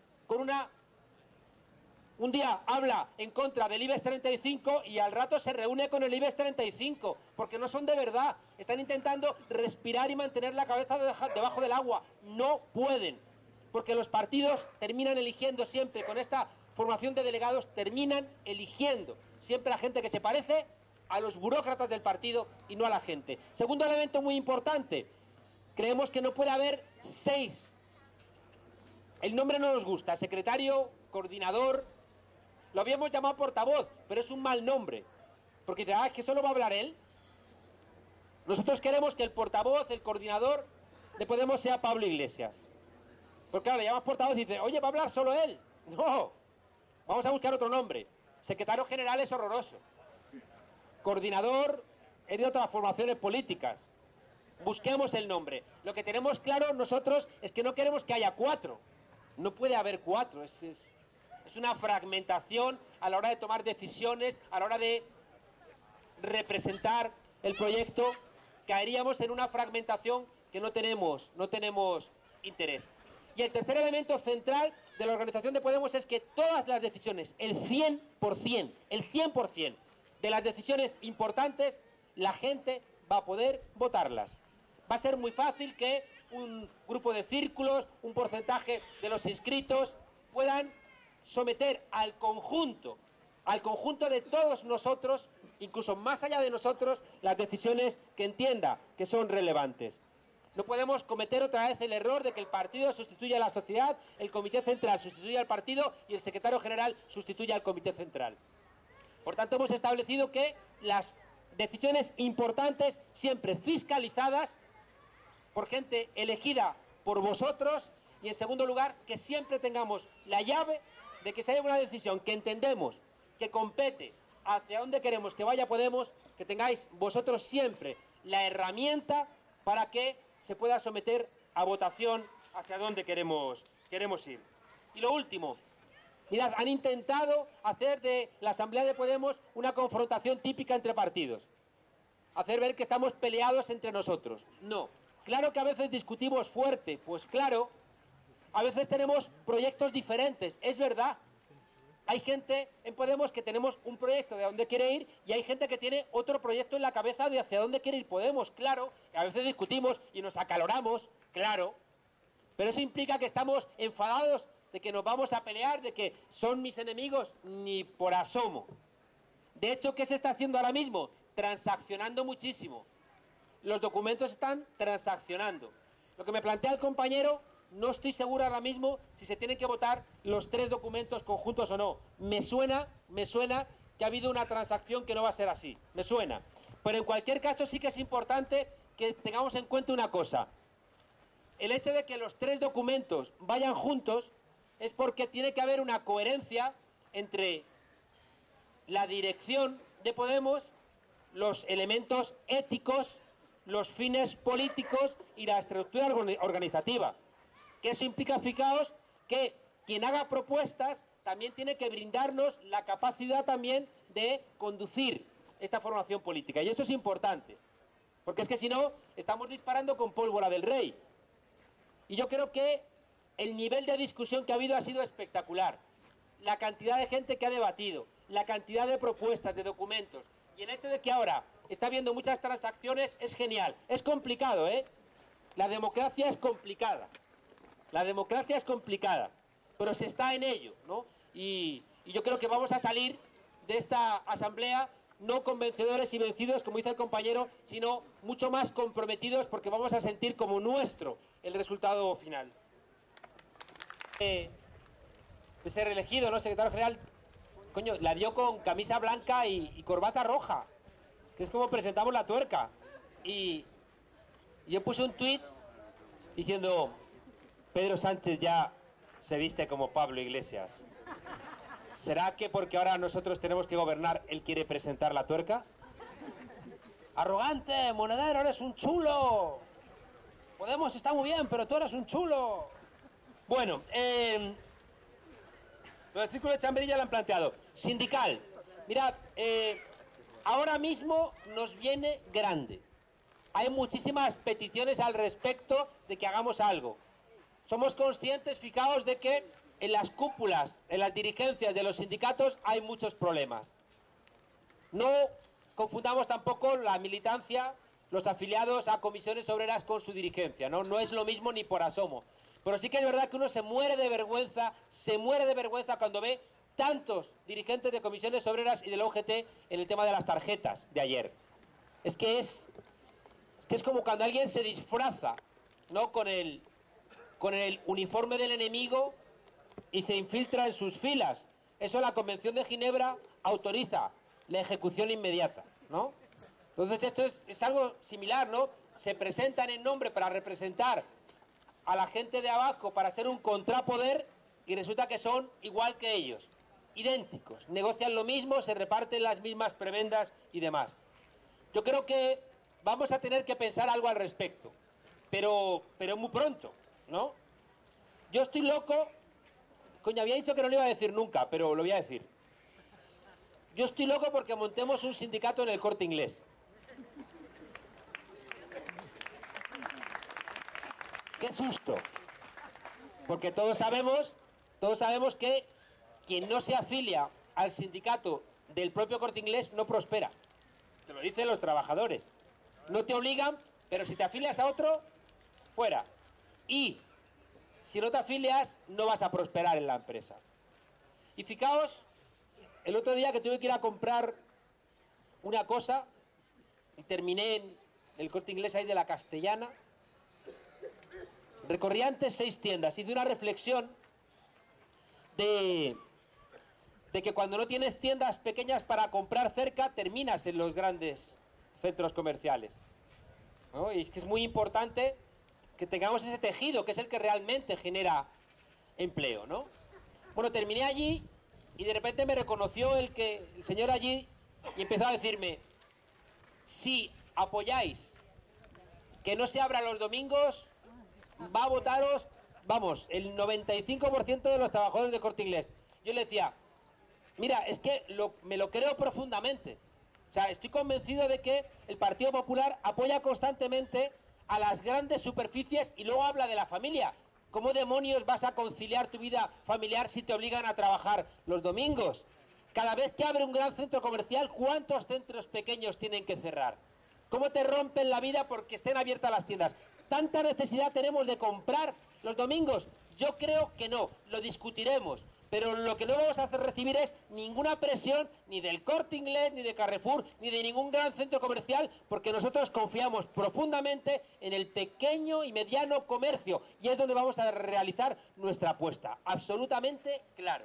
un día habla en contra del IBEX 35 y al rato se reúne con el IBEX 35, porque no son de verdad. Están intentando respirar y mantener la cabeza debajo del agua. No pueden, porque los partidos terminan eligiendo siempre, con esta formación de delegados, terminan eligiendo siempre a gente que se parece a los burócratas del partido y no a la gente. Segundo elemento muy importante, creemos que no puede haber 6. El nombre no nos gusta, secretario, coordinador. Lo habíamos llamado portavoz, pero es un mal nombre. Porque dice, es que solo va a hablar él. Nosotros queremos que el portavoz, el coordinador de Podemos sea Pablo Iglesias. Porque claro, le llamas portavoz y dice, oye, ¿va a hablar solo él? No, vamos a buscar otro nombre. Secretario general es horroroso. Coordinador es de otras formaciones políticas. Busquemos el nombre. Lo que tenemos claro nosotros es que no queremos que haya 4. No puede haber 4, es una fragmentación a la hora de tomar decisiones, a la hora de representar el proyecto. Caeríamos en una fragmentación que no tenemos interés. Y el tercer elemento central de la organización de Podemos es que todas las decisiones, el 100% de las decisiones importantes, la gente va a poder votarlas. Va a ser muy fácil que un grupo de círculos, un porcentaje de los inscritos, puedan someter al conjunto de todos nosotros, incluso más allá de nosotros, las decisiones que entienda que son relevantes. No podemos cometer otra vez el error de que el partido sustituya a la sociedad, el comité central sustituya al partido y el secretario general sustituya al comité central. Por tanto, hemos establecido que las decisiones importantes, siempre fiscalizadas por gente elegida por vosotros, y en segundo lugar, que siempre tengamos la llave de que si hay una decisión que entendemos que compete hacia dónde queremos que vaya Podemos, que tengáis vosotros siempre la herramienta para que se pueda someter a votación hacia dónde queremos ir. Y lo último, mirad, han intentado hacer de la Asamblea de Podemos una confrontación típica entre partidos. Hacer ver que estamos peleados entre nosotros. No. Claro que a veces discutimos fuerte, pues claro. A veces tenemos proyectos diferentes, es verdad. Hay gente en Podemos que tenemos un proyecto de dónde quiere ir y hay gente que tiene otro proyecto en la cabeza de hacia dónde quiere ir Podemos, claro. A veces discutimos y nos acaloramos, claro. Pero eso implica que estamos enfadados, de que nos vamos a pelear, de que son mis enemigos, ni por asomo. De hecho, ¿qué se está haciendo ahora mismo? Transaccionando muchísimo. Los documentos están transaccionando. Lo que me plantea el compañero, no estoy seguro ahora mismo si se tienen que votar los 3 documentos conjuntos o no. Me suena que ha habido una transacción que no va a ser así. Me suena. Pero en cualquier caso sí que es importante que tengamos en cuenta una cosa. El hecho de que los 3 documentos vayan juntos es porque tiene que haber una coherencia entre la dirección de Podemos, los elementos éticos, los fines políticos y la estructura organizativa. Que eso implica, fijaos, que quien haga propuestas también tiene que brindarnos la capacidad también de conducir esta formación política. Y eso es importante, porque es que si no, estamos disparando con pólvora del rey. Y yo creo que el nivel de discusión que ha habido ha sido espectacular. La cantidad de gente que ha debatido, la cantidad de propuestas, de documentos, y el hecho de que ahora está habiendo muchas transacciones es genial. Es complicado, ¿eh? La democracia es complicada. La democracia es complicada, pero se está en ello, ¿no? Y yo creo que vamos a salir de esta asamblea no con vencedores y vencidos, como dice el compañero, sino mucho más comprometidos, porque vamos a sentir como nuestro el resultado final. De ser elegido, ¿no? Secretario general, coño, la dio con camisa blanca y corbata roja, que es como presentamos la tuerca. Y yo puse un tuit diciendo: Pedro Sánchez ya se viste como Pablo Iglesias. ¿Será que porque ahora nosotros tenemos que gobernar, él quiere presentar la tuerca? Arrogante, monedero, eres un chulo. Podemos está muy bien, pero tú eres un chulo. Bueno, lo del círculo de Chamberí ya lo han planteado. Sindical. Mirad, ahora mismo nos viene grande. Hay muchísimas peticiones al respecto de que hagamos algo. Somos conscientes, fijaos, de que en las cúpulas, en las dirigencias de los sindicatos hay muchos problemas. No confundamos tampoco la militancia, los afiliados a comisiones obreras con su dirigencia, ¿no? No es lo mismo ni por asomo. Pero sí que es verdad que uno se muere de vergüenza cuando ve tantos dirigentes de comisiones obreras y de la UGT en el tema de las tarjetas de ayer. Es que es como cuando alguien se disfraza, ¿no? con el uniforme del enemigo y se infiltra en sus filas. Eso la Convención de Ginebra autoriza la ejecución inmediata, ¿no? Entonces esto es algo similar, ¿no? Se presentan en nombre para representar a la gente de abajo, para ser un contrapoder, y resulta que son igual que ellos, idénticos, negocian lo mismo, se reparten las mismas prebendas y demás. Yo creo que vamos a tener que pensar algo al respecto, pero muy pronto, ¿no? Yo estoy loco, coño, había dicho que no lo iba a decir nunca, pero lo voy a decir. Yo estoy loco porque montemos un sindicato en el Corte Inglés. ¡Qué susto! Porque todos sabemos que quien no se afilia al sindicato del propio Corte Inglés no prospera. Te lo dicen los trabajadores. No te obligan, pero si te afilias a otro, fuera. Y si no te afilias, no vas a prosperar en la empresa. Y fijaos, el otro día que tuve que ir a comprar una cosa y terminé en el Corte Inglés ahí de la Castellana. Recorrí antes 6 tiendas, hice una reflexión de que cuando no tienes tiendas pequeñas para comprar cerca, terminas en los grandes centros comerciales, ¿no? Y es que es muy importante que tengamos ese tejido, que es el que realmente genera empleo, ¿no? Bueno, terminé allí y de repente me reconoció el señor allí y empezó a decirme: si apoyáis que no se abra los domingos, va a votaros, vamos, el 95% de los trabajadores de Corte Inglés. Yo le decía: mira, es que me lo creo profundamente. O sea, estoy convencido de que el Partido Popular apoya constantemente a las grandes superficies y luego habla de la familia. ¿Cómo demonios vas a conciliar tu vida familiar si te obligan a trabajar los domingos? Cada vez que abre un gran centro comercial, ¿cuántos centros pequeños tienen que cerrar? ¿Cómo te rompen la vida porque estén abiertas las tiendas? ¿Tanta necesidad tenemos de comprar los domingos? Yo creo que no, lo discutiremos. Pero lo que no vamos a hacer recibir es ninguna presión ni del Corte Inglés, ni de Carrefour, ni de ningún gran centro comercial, porque nosotros confiamos profundamente en el pequeño y mediano comercio, y es donde vamos a realizar nuestra apuesta. Absolutamente claro.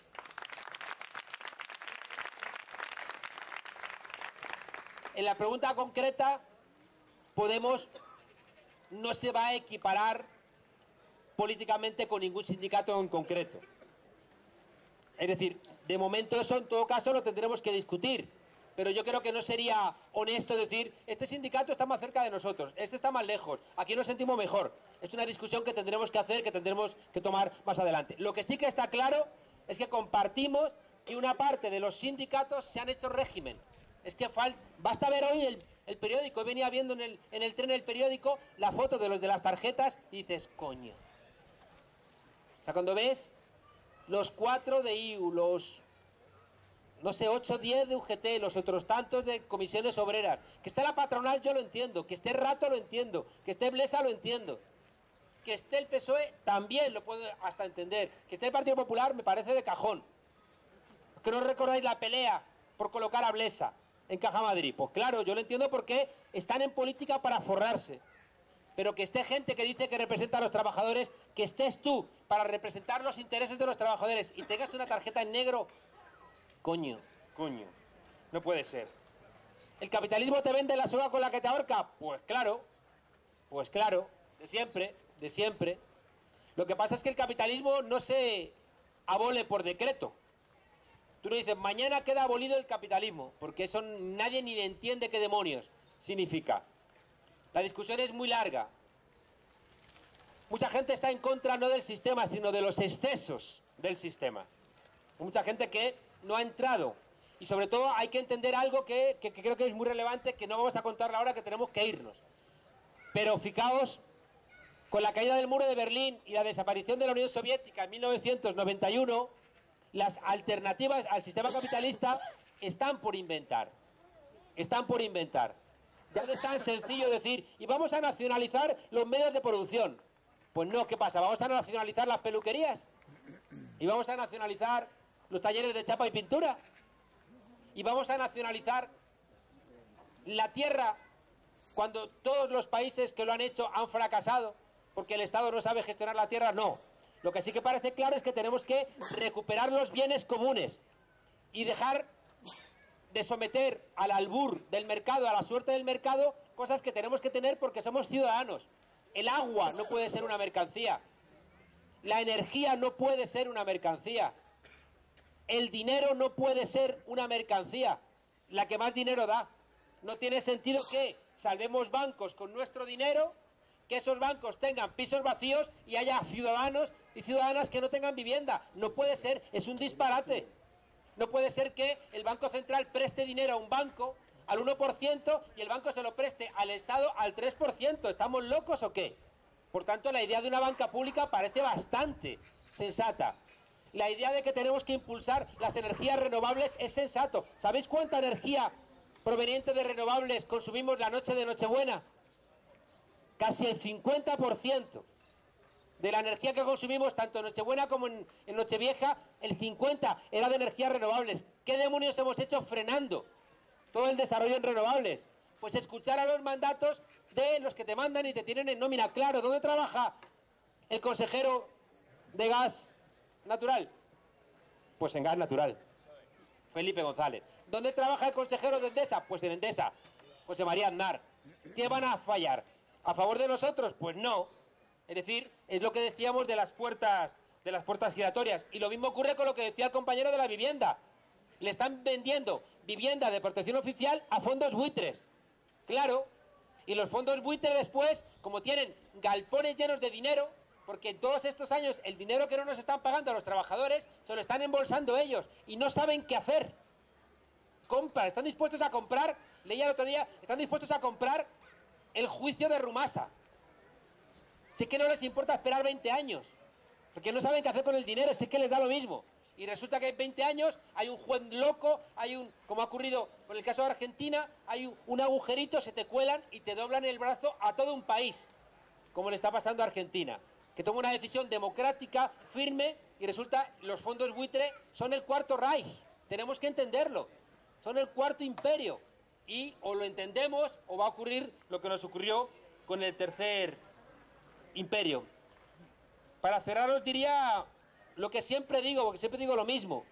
En la pregunta concreta, Podemos no se va a equiparar políticamente con ningún sindicato en concreto. Es decir, de momento eso en todo caso lo tendremos que discutir, pero yo creo que no sería honesto decir: este sindicato está más cerca de nosotros, este está más lejos, aquí nos sentimos mejor. Es una discusión que tendremos que hacer, que tendremos que tomar más adelante. Lo que sí que está claro es que compartimos que una parte de los sindicatos se han hecho régimen. Es que basta ver hoy el periódico. Venía viendo en el tren el periódico la foto de los de las tarjetas y dices: coño. O sea, cuando ves los 4 de IU, no sé, 8 o 10 de UGT, los otros tantos de comisiones obreras. Que esté la patronal yo lo entiendo, que esté Rato lo entiendo, que esté Blesa lo entiendo, que esté el PSOE también lo puedo hasta entender, que esté el Partido Popular me parece de cajón. ¿Que no recordáis la pelea por colocar a Blesa en Caja Madrid? Pues claro, yo lo entiendo porque están en política para forrarse. Pero que esté gente que dice que representa a los trabajadores, que estés tú para representar los intereses de los trabajadores y tengas una tarjeta en negro, coño, no puede ser. ¿El capitalismo te vende la soga con la que te ahorca? Pues claro, de siempre. Lo que pasa es que el capitalismo no se abole por decreto. Tú no dices, mañana queda abolido el capitalismo, porque eso nadie ni entiende qué demonios significa. La discusión es muy larga. Mucha gente está en contra no del sistema, sino de los excesos del sistema. Hay mucha gente que no ha entrado. Y sobre todo hay que entender algo que creo que es muy relevante, que no vamos a contar ahora, que tenemos que irnos. Pero fijaos, con la caída del muro de Berlín y la desaparición de la Unión Soviética en 1991, las alternativas al sistema capitalista están por inventar. Ya no es tan sencillo decir, y vamos a nacionalizar los medios de producción. Pues no, ¿qué pasa? ¿Vamos a nacionalizar las peluquerías? ¿Y vamos a nacionalizar los talleres de chapa y pintura? ¿Y vamos a nacionalizar la tierra cuando todos los países que lo han hecho han fracasado porque el Estado no sabe gestionar la tierra? No. Lo que sí que parece claro es que tenemos que recuperar los bienes comunes y dejar de someter al albur del mercado, a la suerte del mercado, cosas que tenemos que tener porque somos ciudadanos. El agua no puede ser una mercancía. La energía no puede ser una mercancía. El dinero no puede ser una mercancía. La que más dinero da. No tiene sentido que salvemos bancos con nuestro dinero, que esos bancos tengan pisos vacíos y haya ciudadanos y ciudadanas que no tengan vivienda. No puede ser, es un disparate. No puede ser que el Banco Central preste dinero a un banco al 1% y el banco se lo preste al Estado al 3%. ¿Estamos locos o qué? Por tanto, la idea de una banca pública parece bastante sensata. La idea de que tenemos que impulsar las energías renovables es sensato. ¿Sabéis cuánta energía proveniente de renovables consumimos la noche de Nochebuena? Casi el 50%. De la energía que consumimos, tanto en Nochebuena como en Nochevieja, el 50% era de energías renovables. ¿Qué demonios hemos hecho frenando todo el desarrollo en renovables? Pues escuchar a los mandatos de los que te mandan y te tienen en nómina. Claro, ¿dónde trabaja el consejero de gas natural? Pues en gas natural. Felipe González. ¿Dónde trabaja el consejero de Endesa? Pues en Endesa. José María Aznar. ¿Qué van a fallar? ¿A favor de nosotros? Pues no. Es decir, es lo que decíamos de las puertas giratorias. Y lo mismo ocurre con lo que decía el compañero de la vivienda. Le están vendiendo vivienda de protección oficial a fondos buitres. Claro. Y los fondos buitres después, como tienen galpones llenos de dinero, porque en todos estos años el dinero que no nos están pagando a los trabajadores se lo están embolsando ellos y no saben qué hacer. Compran, están dispuestos a comprar, leía el otro día, están dispuestos a comprar el juicio de Rumasa. Si es que no les importa esperar 20 años, porque no saben qué hacer con el dinero, si es que les da lo mismo. Y resulta que en 20 años hay un juez loco, como ha ocurrido con el caso de Argentina, hay un agujerito, se te cuelan y te doblan el brazo a todo un país, como le está pasando a Argentina, que toma una decisión democrática, firme, y resulta los fondos buitre son el cuarto Reich. Tenemos que entenderlo. Son el cuarto imperio. Y o lo entendemos o va a ocurrir lo que nos ocurrió con el tercer imperio. Para cerrar os diría lo que siempre digo, porque siempre digo lo mismo.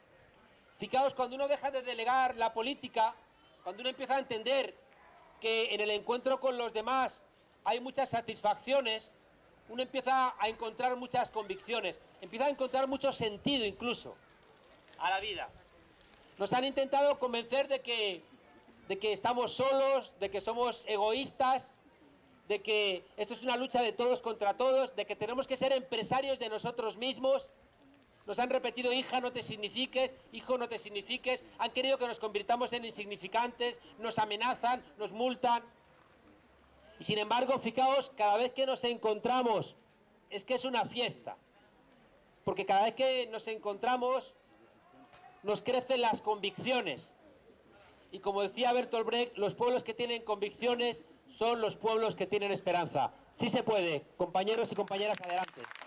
Fijaos, cuando uno deja de delegar la política, cuando uno empieza a entender que en el encuentro con los demás hay muchas satisfacciones, uno empieza a encontrar muchas convicciones, empieza a encontrar mucho sentido incluso a la vida. Nos han intentado convencer de que estamos solos, de que somos egoístas, de que esto es una lucha de todos contra todos, de que tenemos que ser empresarios de nosotros mismos. Nos han repetido, hija, no te signifiques, hijo, no te signifiques. Han querido que nos convirtamos en insignificantes, nos amenazan, nos multan. Y sin embargo, fijaos, cada vez que nos encontramos, es que es una fiesta. Porque cada vez que nos encontramos, nos crecen las convicciones. Y como decía Bertolt Brecht, los pueblos que tienen convicciones son los pueblos que tienen esperanza. Sí se puede, compañeros y compañeras, adelante.